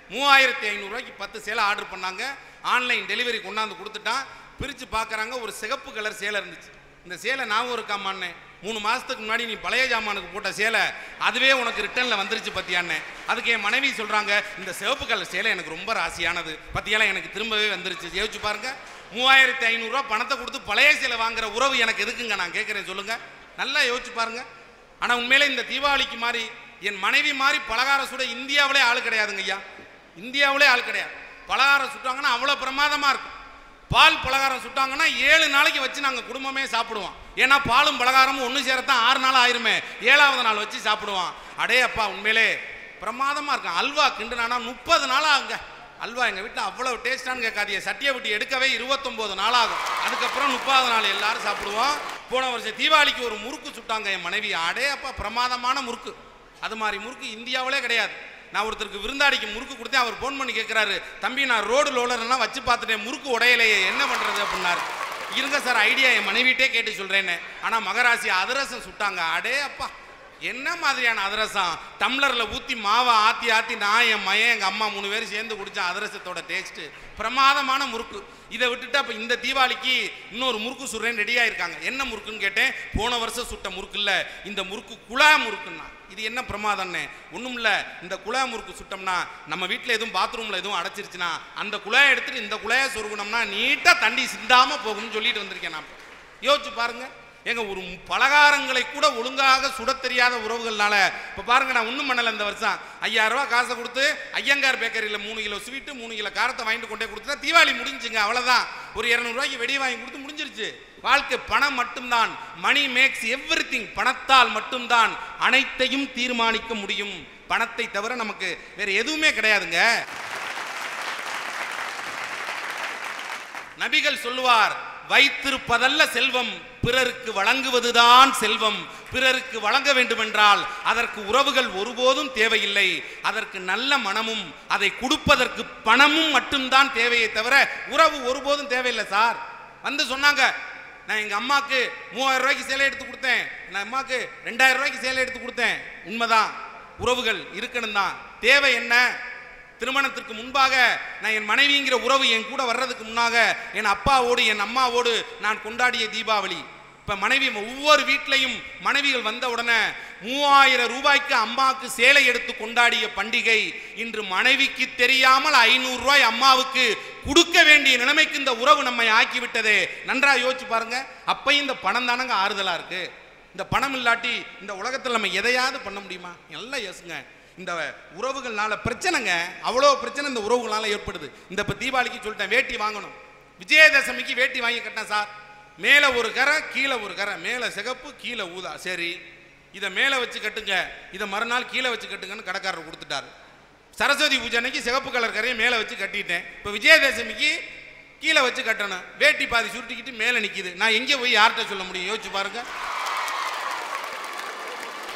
3500 ரூபாய்க்கு 10 சேலை ஆர்டர் பண்ணாங்க. ஆன்லைன் டெலிவரி கொண்டாந்து கொடுத்துட்டான். பிரித்து பார்க்குறாங்க, ஒரு சிகப்பு கலர் சேலை இருந்துச்சு. இந்த சேலை ஞாபகம் இருக்காமான்னே, 3 மாதத்துக்கு முன்னாடி நீ பழைய ஜாமானுக்கு போட்ட சேலை அதுவே உனக்கு ரிட்டர்னில் வந்துருச்சு பத்தியானே. அதுக்கு என் மனைவி சொல்கிறாங்க, இந்த சிவப்பு கலர் சேலை எனக்கு ரொம்ப ராசியானது பத்தியெல்லாம், எனக்கு திரும்பவே வந்துருச்சு. யோசிச்சு பாருங்க, 3500 ரூபா பணத்தை கொடுத்து பழைய சேலை வாங்குற உறவு எனக்கு எதுக்குங்க நான் கேட்குறேன் சொல்லுங்க. நல்லா யோசிச்சு பாருங்க. ஆனால் உண்மையிலே இந்த தீபாவளிக்கு மாதிரி என் மனைவி மாதிரி பலகாரம் சுட இந்தியாவிலே ஆள் கிடையாதுங்க ஐயா. இந்தியாவிலே ஆள் கிடையாது. பலகாரம் சுட்டாங்கன்னா அவ்வளோ பிரமாதமாக இருக்கும். பால் பலகாரம் சுட்டாங்கன்னா 7 நாளைக்கு வச்சு நாங்கள் குடும்பமே சாப்பிடுவோம். ஏன்னா பாலும் பலகாரமும் ஒன்று சேரத்தான் 6 நாள் ஆயிருமே, 7ஆவது நாள் வச்சு சாப்பிடுவோம். அடே அப்பா உண்மையிலே பிரமாதமாக இருக்கும். அல்வா கிண்டுனா 30 நாள் ஆகுங்க. அல்வா எங்கள் வீட்டில் அவ்வளோ டேஸ்டானு கேட்காதீங்க. சட்டியை விட்டு எடுக்கவே 29 நாள் ஆகும். அதுக்கப்புறம் 30ஆவது நாள் எல்லாரும் சாப்பிடுவோம். போன வருஷம் தீபாவளிக்கு ஒரு முறுக்கு சுட்டாங்க என் மனைவி. அடே அப்பா பிரமாதமான முறுக்கு. அது மாதிரி முறுக்கு இந்தியாவிலே கிடையாது. நான் ஒருத்தருக்கு விருந்தாடிக்கு முறுக்கு கொடுத்தேன். அவர் ஃபோன் பண்ணி கேட்குறாரு, தம்பி நான் ரோடு லோலர்லாம் வச்சு பார்த்துட்டேன், முறுக்கு உடையலையே, என்ன பண்ணுறது அப்படின்னாரு. இருங்க சார் ஐடியா என் மனைவிட்டே கேட்டு சொல்கிறேன்னு. ஆனால் மகராசி அதிரசம் சுட்டாங்க. அடே அப்பா என்ன மாதிரியான அதிரசம்! டம்ளரில் ஊற்றி மாவை ஆற்றி ஆற்றி நான் என் மையன் எங்கள் அம்மா 3 பேரும் சேர்ந்து குடித்தேன். அதிரசத்தோட டேஸ்ட்டு பிரமாதமான முறுக்கு. இதை விட்டுட்டு அப்போ இந்த தீபாவளிக்கு இன்னொரு முறுக்கு சுடுறேன்னு ரெடியாக இருக்காங்க. என்ன முறுக்குன்னு கேட்டேன். போன வருஷம் சுட்ட முறுக்கு இல்லை, இந்த முறுக்கு குழா முறுக்குன்னா. இது என்ன பிரமாதம்னே? ஒன்றும் இல்லை, இந்த குழாய் முறுக்கு சுட்டோம்னா நம்ம வீட்டில் எதுவும் பாத்ரூமில் எதுவும் அடைச்சிருச்சுன்னா அந்த குழாயை எடுத்துட்டு இந்த குழாயை சொருகணும்னா நீட்டாக தண்ணி சிந்தாமல் போகும்னு சொல்லிட்டு வந்திருக்கேன் நான். யோசிச்சு பாருங்க. எங்க ஒரு பலகாரங்களை கூட ஒழுங்காக சுட தெரியாத உறவுகள்னால இப்போ பாருங்க, நான் ஒன்றும் பண்ணலை. இந்த வருஷம் 5000 ரூபா காசை கொடுத்து ஐயங்கார் பேக்கரியில் 3 கிலோ ஸ்வீட்டு 3 கிலோ காரத்தை வாங்கிட்டு கொண்டே கொடுத்துட்டா தீபாவளி முடிஞ்சுங்க. அவ்வளோதான். ஒரு 200 ரூபாய்க்கு வெடி வாங்கி கொடுத்து முடிஞ்சிருச்சு. வாழ்க்கை பணம் மட்டும்தான். Money makes everything. பணத்தால் மட்டும்தான் அனைத்தையும் தீர்மானிக்க முடியும். பணத்தை தவிர நமக்கு வேற எதுவுமே கிடையாதுங்க. நபிகள் சொல்லுவார், வைத்திருப்பதல்ல செல்வம், பிறருக்கு வழங்குவதுதான் செல்வம். பிறருக்கு வழங்க வேண்டுமென்றால் அதற்கு உறவுகள் ஒருபோதும் தேவையில்லை. அதற்கு நல்ல மனமும் அதை கொடுப்பதற்கு பணமும் மட்டும்தான் தேவையை தவிர உறவு ஒருபோதும் தேவையில்லை சார். வந்து சொன்னாங்க, நான் எங்கள் அம்மாவுக்கு 3000 ரூபாய்க்கு சேலை எடுத்து கொடுத்தேன், நான் அம்மாவுக்கு 2000 ரூபாய்க்கு சேலை எடுத்து கொடுத்தேன். உண்மைதான், உறவுகள் இருக்கணும் தான். தேவை என்ன? திருமணத்திற்கு முன்பாக நான் என் மனைவிங்கிற உறவு என் கூட வர்றதுக்கு முன்னாக என் அப்பாவோடு என் அம்மாவோடு நான் கொண்டாடிய தீபாவளி. இப்போ மனைவி ஒவ்வொரு வீட்டிலையும் மனைவிகள் வந்த உடனே 3000 ரூபாய்க்கு அம்மாவுக்கு சேலை எடுத்து கொண்டாடிய பண்டிகை இன்று மனைவிக்கு தெரியாமல் 500 ரூபாய் அம்மாவுக்கு கொடுக்க வேண்டிய நிலைமைக்கு இந்த உறவு நம்மை ஆக்கிவிட்டதே. நன்றாக யோசிச்சு பாருங்க. அப்பையும் இந்த பணம் தானங்க ஆறுதலாக இருக்கு. இந்த பணம் இல்லாட்டி இந்த உலகத்தில் நம்ம எதையாவது பண்ண முடியுமா? நல்லா யோசுங்க. இந்த உறவுகள்னால பிரச்சனைங்க, அவ்வளோ பிரச்சனை இந்த உறவுகளால ஏற்படுது. இந்த இப்போ தீபாவளிக்கு சொல்லிட்டேன், வேட்டி வாங்கணும். விஜயதசமிக்கு வேட்டி வாங்கி கட்டினேன் சார். மேலே ஒரு கரை கீழே ஒரு கரை, மேலே சிகப்பு கீழே ஊதா. சரி, இதை மேலே வச்சு கட்டுங்க, இதை மறுநாள் கீழே வச்சு கட்டுங்கன்னு கடைக்காரர் கொடுத்துட்டாரு. சரஸ்வதி பூஜை அன்னைக்கு சிகப்பு கலர் கரையை மேலே வச்சு கட்டிட்டேன். இப்போ விஜயதசமிக்கு கீழே வச்சு கட்டணும். வேட்டி பாதி சுருட்டிக்கிட்டு மேலே நிற்கிது. நான் எங்கே போய் யார்கிட்ட சொல்ல முடியும்? யோசிச்சு பாருங்க.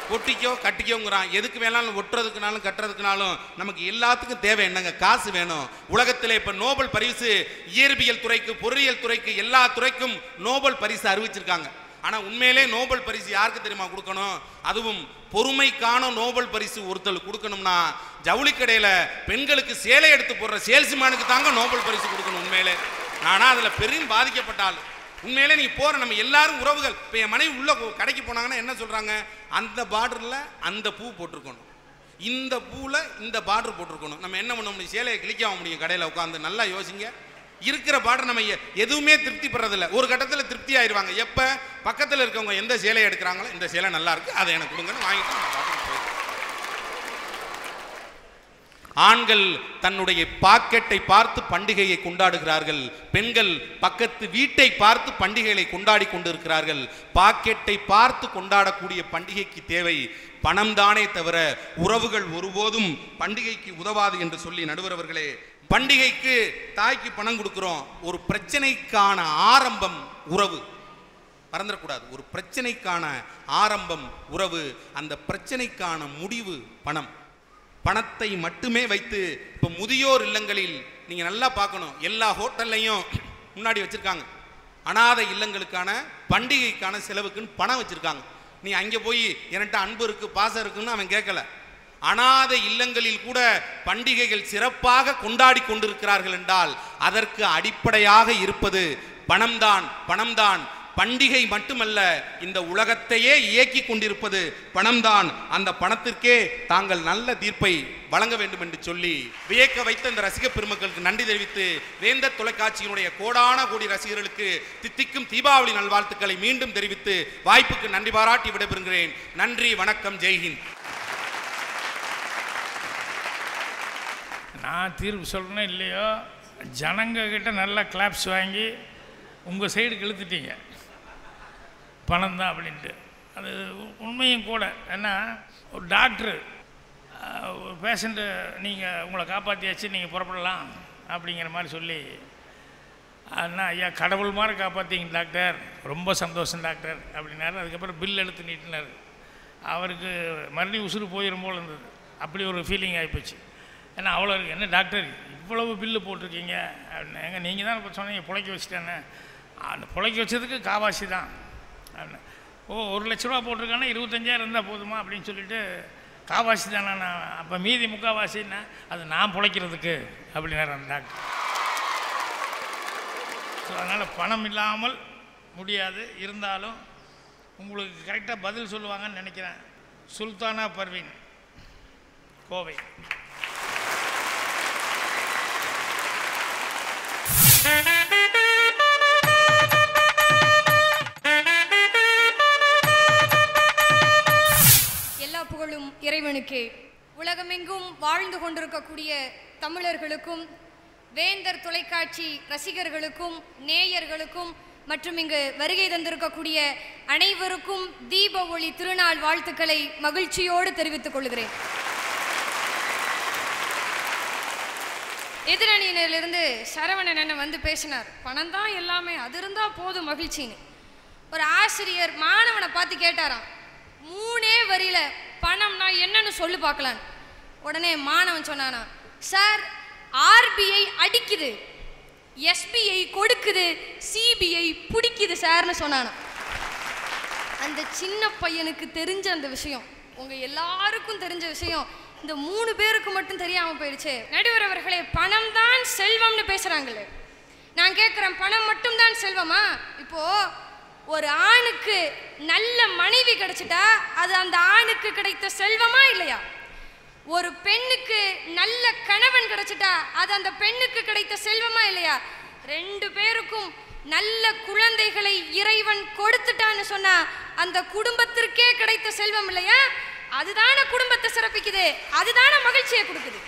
ஒட்டிக்கோ கட்டிக்கோங்கிறான். எதுக்கு வேணாலும் ஒட்டுறதுக்குனாலும் கட்டுறதுக்குனாலும் நமக்கு எல்லாத்துக்கும் தேவை என்னங்க? காசு வேணும். உலகத்தில் இப்போ நோபல் பரிசு இயற்பியல் துறைக்கு, பொறியியல் துறைக்கு, எல்லா துறைக்கும் நோபல் பரிசு அறிவிச்சிருக்காங்க. ஆனால் உண்மையிலே நோபல் பரிசு யாருக்கு தெரியுமா கொடுக்கணும்? அதுவும் பொறுமைக்கான நோபல் பரிசு ஒருத்தர் கொடுக்கணும்னா ஜவுளி கடையில் பெண்களுக்கு சேலை எடுத்து போடுற சேல்ஸ்மேனுக்கு தாங்க நோபல் பரிசு கொடுக்கணும். உண்மையிலே நானா அதில் பெரும் பாதிக்கப்பட்டாலும் உண்மையிலே நீ போற நம்ம எல்லாரும் உறவுகள். இப்போ என் மனைவி உள்ள கடைக்கு போனாங்கன்னா என்ன சொல்றாங்க? அந்த பார்டரில் அந்த பூ போட்டிருக்கணும், இந்த பூவில் இந்த பார்டர் போட்டிருக்கணும். நம்ம என்ன பண்ண முடியும்? சேலையை கிளிக்காம முடியும் கடையில் உட்காந்து? நல்லா யோசிங்க. இருக்கிற பார்டர் நம்ம எதுவுமே திருப்தி பெறதில்லை. ஒரு கட்டத்தில் திருப்தி ஆயிடுவாங்க. எப்போ பக்கத்தில் இருக்கவங்க எந்த சேலையை எடுக்கிறாங்களோ, இந்த சேலை நல்லா இருக்கு அதை எனக்கு கொடுங்கன்னு வாங்கிட்டு ஆண்கள் தன்னுடைய பாக்கெட்டை பார்த்து பண்டிகையை கொண்டாடுகிறார்கள். பெண்கள் பக்கத்து வீட்டை பார்த்து பண்டிகைகளை கொண்டாடி கொண்டிருக்கிறார்கள். பாக்கெட்டை பார்த்து கொண்டாடக்கூடிய பண்டிகைக்கு தேவை பணம் தானே தவிர உறவுகள் ஒருபோதும் பண்டிகைக்கு உதவாது என்று சொல்லி நடுவர் அவர்களே, பண்டிகைக்கு தாய்க்கு பணம் கொடுக்கிறோம். ஒரு பிரச்சனைக்கான ஆரம்பம் உறவு, மறந்துடக்கூடாது. ஒரு பிரச்சனைக்கான ஆரம்பம் உறவு, அந்த பிரச்சனைக்கான முடிவு பணம். பணத்தை மட்டுமே வைத்து இப்போ முதியோர் இல்லங்களில் நீங்கள் நல்லா பார்க்கணும், எல்லா ஹோட்டல்லையும் முன்னாடி வச்சுருக்காங்க அனாதை இல்லங்களுக்கான பண்டிகைக்கான செலவுக்குன்னு பணம் வச்சுருக்காங்க. நீ அங்கே போய் என்கிட்ட அன்பு இருக்குது பாசம் இருக்குன்னு அவன் கேட்கல. அனாதை இல்லங்களில் கூட பண்டிகைகள் சிறப்பாக கொண்டாடி கொண்டிருக்கிறார்கள் என்றால் அதற்கு அடிப்படையாக இருப்பது பணம்தான். பணம்தான். பண்டிகை மட்டுமல்ல, இந்த உலகத்தையே இயக்கி கொண்டிருப்பது பணம்தான். அந்த பணத்திற்கே தாங்கள் நல்ல தீர்ப்பை வழங்க வேண்டும் என்று சொல்லி வியக்க வைத்த இந்த ரசிக பெருமக்களுக்கு நன்றி தெரிவித்து, வேந்தர் தொலைக்காட்சியினுடைய கோடான கோடி ரசிகர்களுக்கு தித்திக்கும் தீபாவளி நல்வாழ்த்துக்களை மீண்டும் தெரிவித்து வாய்ப்புக்கு நன்றி பாராட்டி விடைபெறுகிறேன். நன்றி, வணக்கம், ஜெய்ஹிந்த்.
நான் தீர்ப்பு சொல்லணும் இல்லையோ, ஜனங்க கிட்ட நல்லா கிளாப்ஸ் வாங்கி உங்கள் சைடுக்கு இழுத்துட்டீங்க பணம் தான் அப்படின்ட்டு. அது உண்மையும் கூட. ஏன்னா ஒரு டாக்டரு ஒரு பேஷண்ட்டு நீங்கள் உங்களை காப்பாற்றியாச்சு நீங்கள் புறப்படலாம் அப்படிங்கிற மாதிரி சொல்லி, அண்ணா ஐயா கடவுள் மாதிரி காப்பாற்றிங்க டாக்டர், ரொம்ப சந்தோஷம் டாக்டர் அப்படின்னாரு. அதுக்கப்புறம் பில் எடுத்து நீட்டினார். அவருக்கு மறுபடியும் உசுறு போயிடும் போல் இருந்தது. அப்படி ஒரு ஃபீலிங் ஆகிப்போச்சு. ஏன்னா அவ்வளோ இருக்குது. என்ன டாக்டர் இவ்வளவு பில்லு போட்டிருக்கீங்க அப்படின்னு. எங்க நீங்கள் தான் இப்போ சொன்னீங்க பிழைக்க வச்சுட்டேன்னு. அந்த பிழைக்க வச்சதுக்கு காவாசி தான் அப்படின்னு. ஓ, 1 லட்ச ரூபா போட்டிருக்காங்கன்னா 25,000 இருந்தால் போதுமா அப்படின்னு சொல்லிட்டு காவாசி தானே. நான் அப்போ மீதி முக்கால்வாசின்னா அது நான் பிழைக்கிறதுக்கு அப்படின்னாரு அந்த டாக்டர். ஸோ அதனால் பணம் இல்லாமல் முடியாது. இருந்தாலும் உங்களுக்கு கரெக்டாக பதில் சொல்லுவாங்கன்னு நினைக்கிறேன். சுல்தானா பர்வீன், கோவை.
எல்லா புகழும் இறைவனுக்கே. உலகமெங்கும் வாழ்ந்து கொண்டிருக்கக்கூடிய தமிழர்களுக்கும், வேந்தர் தொலைக்காட்சி ரசிகர்களுக்கும், நேயர்களுக்கும் மற்றும் இங்கு வருகை தந்திருக்கக்கூடிய அனைவருக்கும் தீப ஒளி திருநாள் வாழ்த்துக்களை மகிழ்ச்சியோடு தெரிவித்துக் கொள்கிறேன். எதிரணியினரிலிருந்து சரவணன் என்ன வந்து பேசினார், பணம் தான் எல்லாமே, அது இருந்தால் போதும் மகிழ்ச்சின்னு. ஒரு ஆசிரியர் மாணவனை பார்த்து கேட்டாராம், 3 வரியில பணம்னா என்னன்னு சொல்லி பார்க்கலாம். உடனே மாணவன் சொன்னானா, சார் ஆர்பிஐ அடிக்குது, எஸ்பிஐ கொடுக்குது, சிபிஐ பிடிக்குது சார்னு சொன்னானா. அந்த சின்ன பையனுக்கு தெரிஞ்ச அந்த விஷயம், உங்க எல்லாருக்கும் தெரிஞ்ச விஷயம், இந்த 3 பேருக்கு மட்டும் தெரியாம போயிடுச்சு. நடுவர் அவர்களே, பணம் தான் செல்வம்னு பேசுறாங்களே, நான் கேட்கிறேன், பணம் மட்டும் தான் செல்வமா? இப்போ ஒரு ஆணுக்கு நல்ல மனைவி கிடைச்சிட்டா அது அந்த ஆணுக்கு கிடைத்த செல்வமா இல்லையா? ஒரு பெண்ணுக்கு நல்ல கணவன் கிடைச்சிட்டா அது அந்த பெண்ணுக்கு கிடைத்த செல்வமா இல்லையா? 2 பேருக்கும் நல்ல குழந்தைகளை இறைவன் கொடுத்துட்டான்னு சொன்னா அந்த குடும்பத்திற்கே கிடைத்த செல்வம் இல்லையா? அதுதான குடும்பத்தை சிறப்பிக்குது, அதுதான மகிழ்ச்சியை கொடுக்குது.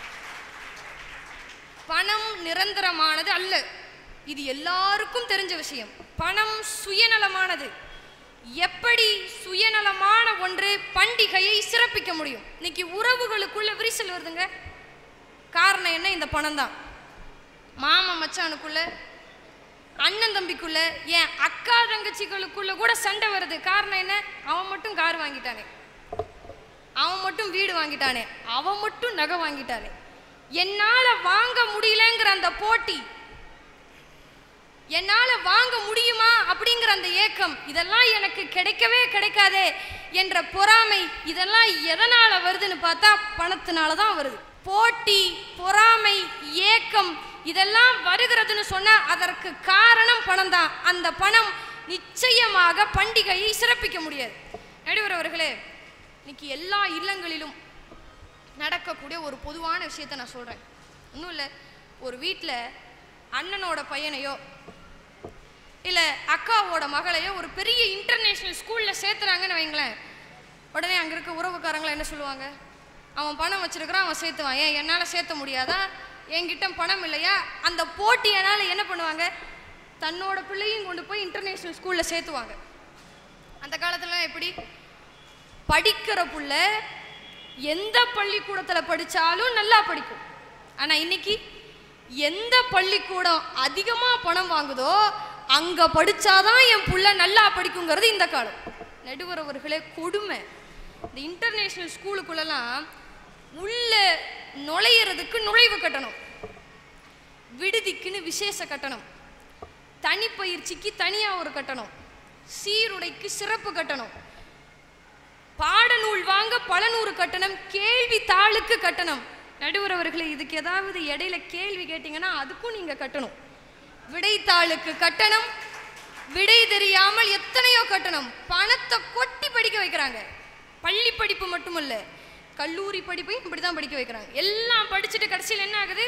பணம் நிரந்தரமானது அல்ல, இது எல்லாருக்கும் தெரிஞ்ச விஷயம். பணம் சுயநலமானது. எப்படி சுயநலமான ஒன்று பண்டிகையை சிறப்பிக்க முடியும்? இன்னைக்கு உறவுகளுக்குள்ள விரிசல் வருதுங்க. காரணம் என்ன? இந்த பணம் தான். மாமா மச்சானுக்குள்ள, அண்ணன் தம்பிக்குள்ள, ஏன் அக்கா தங்கச்சிகளுக்குள்ள கூட சண்டை வருது. காரணம் என்ன? அவன் மட்டும் கார் வாங்கிட்டானே. அவன் மட்டும் வீடு வாங்கிட்டானே, அவன் மட்டும் நகை வாங்கிட்டானே, என்னால் வாங்க முடியலங்கிற அந்த போட்டி, என்னால் வாங்க முடியுமா அப்படிங்கிற அந்த ஏக்கம், இதெல்லாம் எனக்கு கிடைக்கவே கிடைக்காதே என்ற பொறாமை, இதெல்லாம் எதனால் வருதுன்னு பார்த்தா பணத்தினால தான் வருது. போட்டி, பொறாமை, ஏக்கம் இதெல்லாம் வருகிறதுன்னு சொன்னால் அதற்கு காரணம் பணம் தான். அந்த பணம் நிச்சயமாக பண்டிகையை சிறப்பிக்க முடியாது. நடுவர் அவர்களே, இன்னைக்கு எல்லா இல்லங்களிலும் நடக்கக்கூடிய ஒரு பொதுவான விஷயத்தை நான் சொல்கிறேன். இன்னும் இல்லை, ஒரு வீட்டில் அண்ணனோட பையனையோ இல்லை அக்காவோட மகளையோ ஒரு பெரிய இன்டர்நேஷ்னல் ஸ்கூலில் சேர்த்துறாங்கன்னு வைங்களேன், உடனே அங்கே இருக்க உறவுக்காரங்களை என்ன சொல்லுவாங்க? அவன் பணம் வச்சிருக்கிறான், அவன் சேர்த்துவான். ஏன் என்னால் சேர்த்த முடியாதா? என்கிட்ட பணம் இல்லையா? அந்த போட்டியனால் என்ன பண்ணுவாங்க? தன்னோட பிள்ளையும் கொண்டு போய் இன்டர்நேஷ்னல் ஸ்கூலில் சேர்த்துவாங்க. அந்த காலத்துலலாம் எப்படி? படிக்கிற புள்ள எந்த பள்ளிக்கூடத்தில் படித்தாலும் நல்லா படிக்கும். ஆனால் இன்னைக்கு எந்த பள்ளிக்கூடம் அதிகமாக பணம் வாங்குதோ அங்கே படித்தாதான் என் புள்ள நல்லா படிக்குங்கிறது இந்த காலம். நடுவர் அவர்களே, கொடுமை. இந்த இன்டர்நேஷ்னல் ஸ்கூலுக்குள்ளெல்லாம் உள்ள நுழையிறதுக்கு நுழைவு கட்டணம், விடுதிக்குன்னு விசேஷ கட்டணம், தனிப்பயிற்சிக்கு தனியாக ஒரு கட்டணம், சீருடைக்கு சிறப்பு கட்டணம், பாடநூல் வாங்க பல நூறு கட்டணம், கேள்வி தாளுக்கு கட்டணம். நடுவர் அவர்களே, இதுக்கு ஏதாவது இடையில கேள்வி கேட்டீங்கன்னா அதுக்கும் நீங்கள் கட்டணும். விடைத்தாளுக்கு கட்டணம், விடை தெரியாமல் எத்தனையோ கட்டணம். பணத்தை கொட்டி படிக்க வைக்கிறாங்க. பள்ளி படிப்பு மட்டுமல்ல, கல்லூரி படிப்பையும் இப்படி தான் படிக்க வைக்கிறாங்க. எல்லாம் படிச்சுட்டு கடைசியில் என்ன ஆகுது?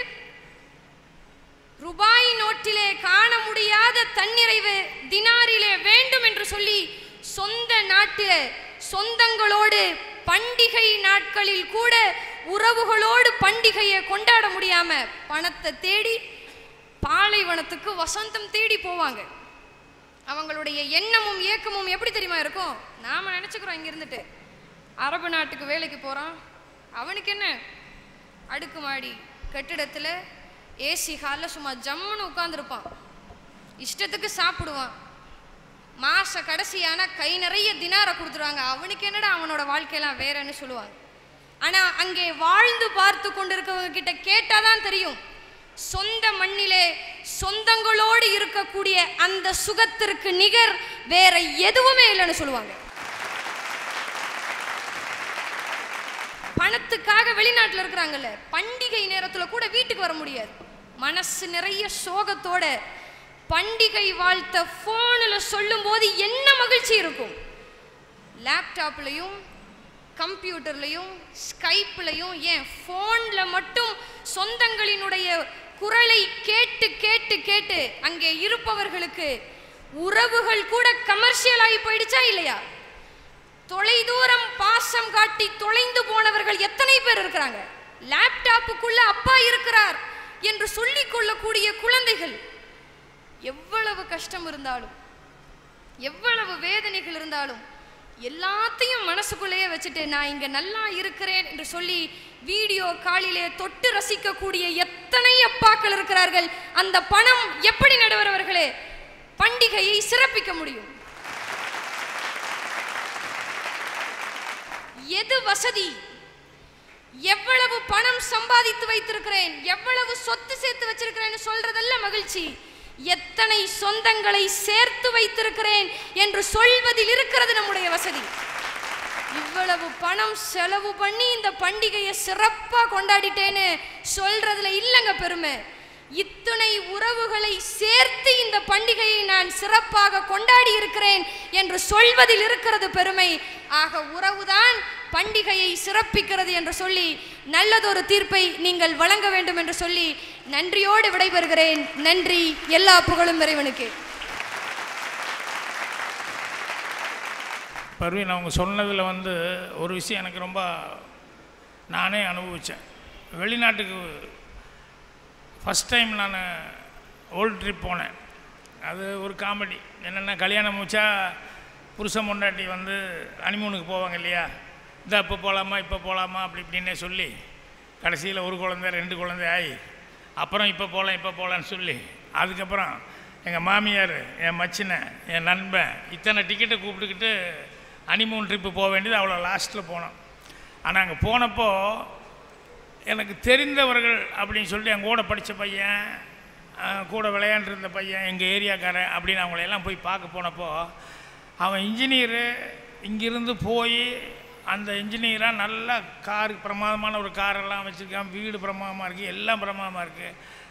ரூபாய் நோட்டிலே காண முடியாத தன்னிறைவு தினாரிலே வேண்டும் என்று சொல்லி சொந்த நாட்டில் சொந்தங்களோடு பண்டிகை நாட்களில் கூட உறவுகளோடு பண்டிகையை கொண்டாட முடியாம பணத்தை தேடி பாலைவனத்துக்கு வசந்தம் தேடி போவாங்க. அவங்களுடைய எண்ணமும் ஏக்கமும் எப்படி தெரியுமா இருக்கும்? நாம நினைச்சுக்கிறோம் இங்க இருந்துட்டு அரபு நாட்டுக்கு வேலைக்கு போறான், அவனுக்கு என்ன அடுக்குமாடி கட்டிடத்துல ஏசி ஹாலில் சும்மா ஜம்முன்னு உட்காந்துருப்பான், இஷ்டத்துக்கு சாப்பிடுவான், மாச கடைசியான கை நிறைய தினாரை கொடுத்துருவாங்க. அவனுக்கு என்னடா அவனோட வாழ்க்கையெல்லாம் வேறன்னு சொல்லுவாங்க. ஆனா அங்கே வாழ்ந்து பார்த்து கொண்டிருக்கவங்க கிட்ட கேட்டாதான் தெரியும், சொந்த மண்ணிலே சொந்தங்களோடு இருக்கக்கூடிய அந்த சுகத்திற்கு நிகர் வேற எதுவுமே இல்லைன்னு சொல்லுவாங்க. பணத்துக்காக வெளிநாட்டில் இருக்கிறாங்கல்ல, பண்டிகை நேரத்தில் கூட வீட்டுக்கு வர முடியாது, மனசு நிறைய சோகத்தோட பண்டிகை வாழ்த்த ஃபோனில் சொல்லும் போது என்ன மகிழ்ச்சி இருக்கும். லேப்டாப்லையும் கம்ப்யூட்டர்லையும் ஸ்கைப்லையும் ஏன் ஃபோனில் மட்டும் சொந்தங்களினுடைய குரலை கேட்டு கேட்டு கேட்டு அங்கே இருப்பவர்களுக்கு உறவுகள் கூட கமர்ஷியல் ஆகி போயிடுச்சா இல்லையா? தொலைதூரம் பாசம் காட்டி தொலைந்து போனவர்கள் எத்தனை பேர் இருக்கிறாங்க? லேப்டாப்புக்குள்ள அப்பா இருக்கிறார் என்று சொல்லிக் கொள்ளக்கூடிய குழந்தைகள். எவ்வளவு கஷ்டம் இருந்தாலும் எவ்வளவு வேதனைகள் இருந்தாலும் எல்லாத்தையும் மனசுக்குள்ளேயே வச்சுட்டு நான் இங்க நல்லா இருக்கிறேன் என்று சொல்லி வீடியோ காலிலே தொட்டு ரசிக்கக்கூடிய எத்தனை அப்பாக்கள் இருக்கிறார்கள். அந்த பணம் எப்படி நடுவரவர்களே பண்டிகையை சிறப்பிக்க முடியும்? எது வசதி? எவ்வளவு பணம் சம்பாதித்து வைத்திருக்கிறேன், எவ்வளவு சொத்து சேர்த்து வச்சிருக்கிறேன்னு சொல்றதல்ல மகிழ்ச்சி, எத்தனை சொந்தங்களை சேர்த்து வைத்திருக்கிறேன் என்று சொல்வதில் இருக்கிறது நம்முடைய வசதி. இவ்வளவு பணம் செலவு பண்ணி இந்த பண்டிகையை சிறப்பா கொண்டாடிட்டேன்னு சொல்றதுல இல்லைங்க பெருமை. இத்தனை உறவுகளை சேர்த்து இந்த பண்டிகையை நான் சிறப்பாக கொண்டாடி இருக்கிறேன் என்று சொல்வதில் இருக்கிறது பெருமை. ஆக உறவுதான் பண்டிகையை சிறப்பிக்கிறது என்று சொல்லி நல்லதொரு தீர்ப்பை நீங்கள் வழங்க வேண்டும் என்று சொல்லி நன்றியோடு விடைபெறுகிறேன். நன்றி. எல்லா புகழும் இறைவனுக்கு.
பர்வீன், அவங்க சொன்னதில் ஒரு விஷயம் எனக்கு ரொம்ப நானே அனுபவித்தேன். வெளிநாட்டுக்கு ஃபஸ்ட் டைம் நான் ஓல்டு ட்ரிப் போனேன். அது ஒரு காமெடி. என்னென்னா கல்யாணம் முடிச்சா புருஷன் பொண்டாட்டி ஹனிமூனுக்கு போவாங்க இல்லையா, இந்த இப்போ போகலாமா இப்போ போகலாமா அப்படி இப்படின்னே சொல்லி கடைசியில் ஒரு குழந்தை 2 குழந்தை ஆகி அப்புறம் இப்போ போகலான்னு சொல்லி அதுக்கப்புறம் எங்கள் மாமியார், என் மச்சினை, என் நண்பன் இத்தனை டிக்கெட்டை கூப்பிட்டுக்கிட்டு ஹனிமூன் ட்ரிப்பு போக வேண்டியது அவ்வளோ லாஸ்ட்டில் போனோம். ஆனால் அங்கே போனப்போ எனக்கு தெரிந்தவர்கள் அப்படின்னு சொல்லிட்டு என் கூட படித்த பையன், கூட விளையாண்டுருந்த பையன், எங்கள் ஏரியாக்காரன் அப்படின்னு அவங்களையெல்லாம் போய் பார்க்க போனப்போ அவன் இன்ஜினியரு, இங்கிருந்து போய் அந்த இன்ஜினியராக நல்ல கார், பிரமாதமான ஒரு காரெல்லாம் வச்சுருக்கான், வீடு பிரமாதமாக இருக்குது, எல்லாம் பிரமாதமாக இருக்குது.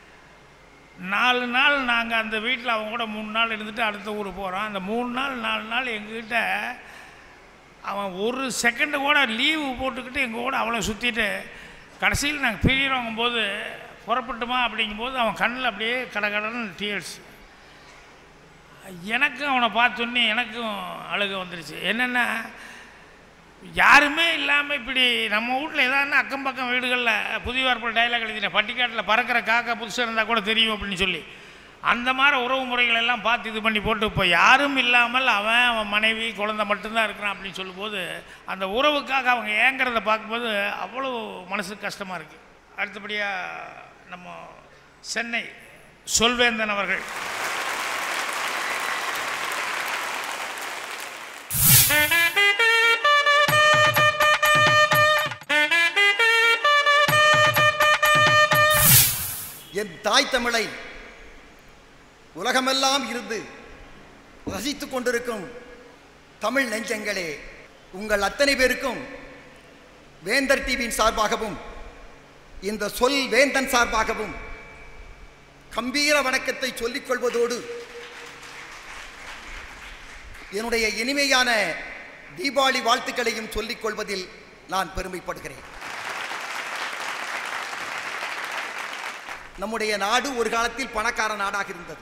4 நாள் நாங்கள் அந்த வீட்டில் அவங்க கூட 3 நாள் இருந்துட்டு அடுத்த ஊர் போகிறோம். அந்த 3 நாள் 4 நாள் எங்ககிட்ட அவன் ஒரு செகண்டு கூட லீவு போட்டுக்கிட்டு எங்கள் கூட அவ்வளோ சுற்றிட்டு கடைசியில் நாங்கள் பிரியிறோங்கும்போது புறப்பட்டுமா அப்படிங்கும்போது அவன் கண்ணில் அப்படியே கடகடன்னு டீயர்ஸ். எனக்கும் அவனை பார்த்தோன்னே எனக்கும் அழுக வந்துடுச்சு. என்னென்னா யாருமே இல்லாமல் இப்படி நம்ம வீட்டில் ஏதாவது அக்கம் பக்கம் வீடுகளில் புதியவார்ப்பில் டைலாக் எழுதினேன், பட்டிக்காட்டில் பறக்கிற காக்கா புதுசாக இருந்தால் கூட தெரியும் அப்படின்னு சொல்லி, அந்த மாதிரி உறவு முறைகள் எல்லாம் பார்த்து இது பண்ணி போட்டு இப்போ யாரும் இல்லாமல் அவன் மனைவி குழந்தை மட்டும்தான் இருக்கிறான் அப்படின்னு சொல்லும்போது அந்த உறவுக்காக அவங்க ஏங்கிறத பார்க்கும்போது அவ்வளோ மனசுக்கு கஷ்டமாக இருக்குது. அடுத்தபடியாக நம்ம சென்னை சொல்வேந்தன் அவர்கள்.
என் தாய் தமிழை உலகமெல்லாம் இருந்து ரசித்துக் கொண்டிருக்கும் தமிழ் நெஞ்சங்களே, உங்கள் அத்தனை பேருக்கும் வேந்தர் டிவியின் சார்பாகவும் இந்த சொல் வேந்தன் சார்பாகவும் கம்பீர வணக்கத்தை சொல்லிக் கொள்வதோடு என்னுடைய இனிமையான தீபாவளி வாழ்த்துக்களையும் சொல்லிக் கொள்வதில் நான் பெருமைப்படுகிறேன். நம்முடைய நாடு ஒரு காலத்தில் பணக்கார நாடாக இருந்தது.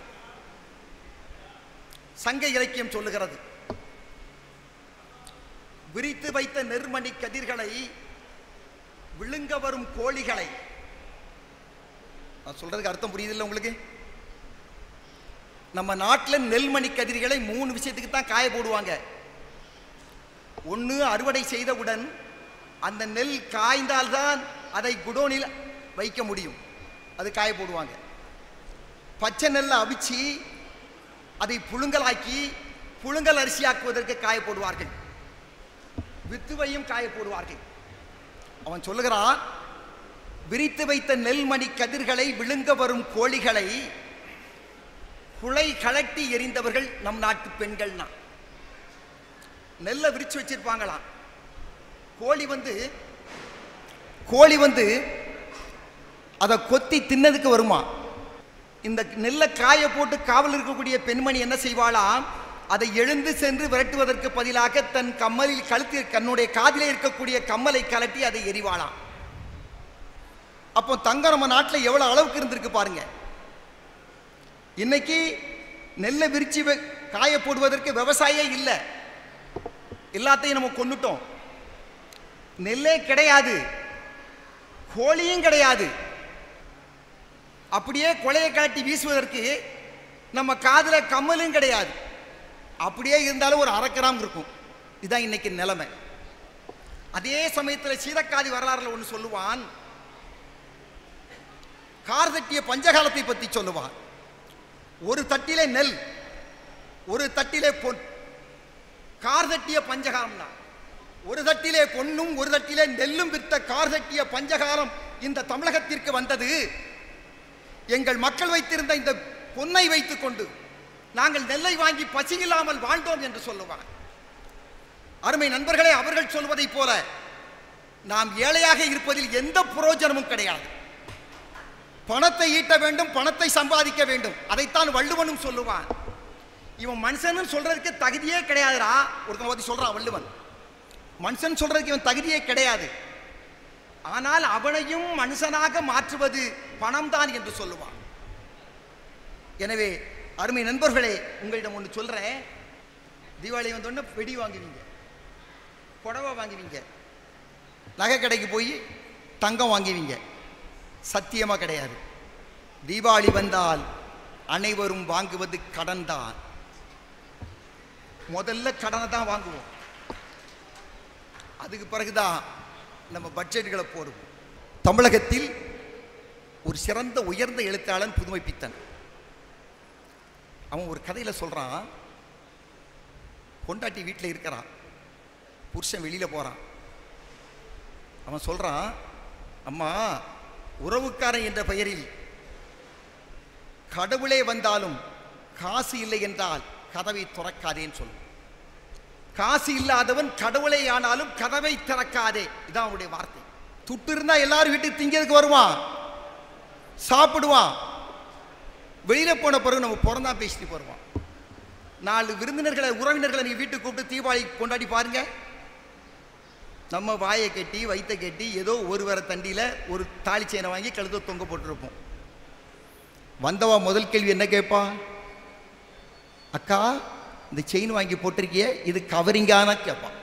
சங்க இலக்கியம் சொல்லுகிறது, விரித்து வைத்த நெற்மணி கதிர்களை விழுங்க வரும் கோழிகளை. நான் சொல்றதுக்கு அர்த்தம் புரியுதில்லை உங்களுக்கு? நம்ம நாட்டில் நெல்மணி கதிர்களை 3 விஷயத்துக்கு தான் காய போடுவாங்க. ஒன்று, அறுவடை செய்தவுடன் அந்த நெல் காய்ந்தால்தான் அதை குடோனில் வைக்க முடியும், அது காய போடுவாங்க. பச்சை நெல்லை அவிச்சு அதை புழுங்கலாக்கி புழுங்கல் அரிசியாக்குவதற்கு காய போடுவார்கள். வித்துவையும் காய போடுவார்கள். அவன் சொல்லுகிறான், விரித்து வைத்த நெல்மணி கதிர்களை விழுங்க வரும் கோழிகளை குலை கலட்டி எறிந்தவர்கள் நம் நாட்டு பெண்கள்னா. நெல்லை விரிச்சு வச்சிருப்பாங்களாம். கோழி வந்து அதை கொத்தி தின்னதுக்கு வருமா. இந்த நெல்லை காய போட்டு காவல் இருக்கக்கூடிய பெண்மணி என்ன செய்வாளாம், அதை எழுந்து சென்று விரட்டுவதற்கு பதிலாக தன் கம்மலில் தன்னுடைய காதிலே இருக்கக்கூடிய கம்மலை கலட்டி அதை எறிவாளாம். அப்போ தங்கம் நம்ம நாட்டில் எவ்வளவு அளவுக்கு இருந்திருக்கு பாருங்க. இன்னைக்கு நெல்லை விரிச்சு காய போடுவதற்கு விவசாயே இல்லை, எல்லாத்தையும் நம்ம கொன்னுட்டோம். நெல்லே கிடையாது, கோழியும் கிடையாது. அப்படியே கொலையை காட்டி வீசுவதற்கு நம்ம காதுல கம்மலும் கிடையாது. அப்படியே இருந்தாலும் ஒரு 1/2 கிராம் இருக்கும். இதுதான் இன்னைக்கு நிலைமை. அதே சமயத்தில் சீதக்காதி வரலாறுல ஒன்று சொல்லுவான், கார் தட்டிய பஞ்சகாலத்தை பற்றி சொல்லுவான். ஒரு தட்டிலே நெல், ஒரு தட்டிலே பொன். கார் தட்டிய பஞ்சகாலம்னா ஒரு தட்டிலே பொன்னும் ஒரு தட்டிலே நெல்லும் விற்ற கார் தட்டிய பஞ்சகாலம் இந்த தமிழகத்திற்கு வந்தது. எங்கள் மக்கள் வைத்திருந்த இந்த பொன்னை வைத்துக் கொண்டு நாங்கள் நெல்லை வாங்கி பசியில்லாமல் வாழ்ந்தோம் என்று சொல்லுவார். அருமை நண்பர்களே, அவர்கள் சொல்வதை போல நாம் ஏழையாக இருப்பதில் எந்த பிரயோஜனமும் கிடையாது. பணத்தை ஈட்ட வேண்டும், பணத்தை சம்பாதிக்க வேண்டும். அதைத்தான் வள்ளுவனும் சொல்லுவான். இவன் மனுஷன் சொல்றதுக்கு தகுதியே கிடையாதுடா. ஒருத்தன் பத்தி சொல்றான் வள்ளுவன், மனுஷன் சொல்றதுக்கு இவன் தகுதியே கிடையாது, ஆனால் அவனையும் மனுஷனாக மாற்றுவது பணம் தான் என்று சொல்லுவான். எனவே அருமை நண்பர்களே, உங்களிடம் ஒன்று சொல்றேன். தீபாவளி வந்தோடனே வெடி வாங்குவீங்க, புடவை வாங்குவீங்க, நகை கடைக்கு போய் தங்கம் வாங்குவீங்க. சத்தியமா கிடையாது. தீபாவளி வந்தால் அனைவரும் வாங்குவது கடன் தான். முதல்ல கடனை தான் வாங்குவோம், அதுக்கு பிறகுதான் நம்ம பட்ஜெட்டுகளை போடுவோம். தமிழகத்தில் ஒரு சிறந்த உயர்ந்த எழுத்தாளன் புதுமைப்பித்தன். அவன் ஒரு கதையில் சொல்றான், பொண்டாட்டி வீட்டில் இருக்கிறான், புருஷன் வெளியில போறான். அவன் சொல்கிறான், அம்மா உறவுக்காரன் என்ற பெயரில் கடவுளே வந்தாலும் காசு இல்லை என்றால் கதவை திறக்காதேன்னு சொல்லு. காசு இல்லாதவன் கடவுளே ஆனாலும் கதவை திறக்காதே, இதான் அவனுடைய வார்த்தை. துட்டு இருந்தா எல்லாரும் வீட்டுக்கு திங்கிறதுக்கு வருவான், சாப்பிடுவான். வெளியில போன பிறகு நம்ம பிறந்தான் பேசிட்டு போடுவான். 4 விருந்தினர்களை உறவினர்களை நீங்க வீட்டுக்கு கூப்பிட்டு தீபாவளி கொண்டாடி பாருங்க. நம்ம வாயை கட்டி வயிற்றை கட்டி ஏதோ ஒரு வேற தண்டியில ஒரு தாலி செயினை வாங்கி கழுத்தை தொங்க போட்டுருப்போம். வந்தவா முதல் கேள்வி என்ன கேட்பா? அக்கா இந்த செயின் வாங்கி போட்டிருக்கிய, இது கவரிங்கான கேட்பான்.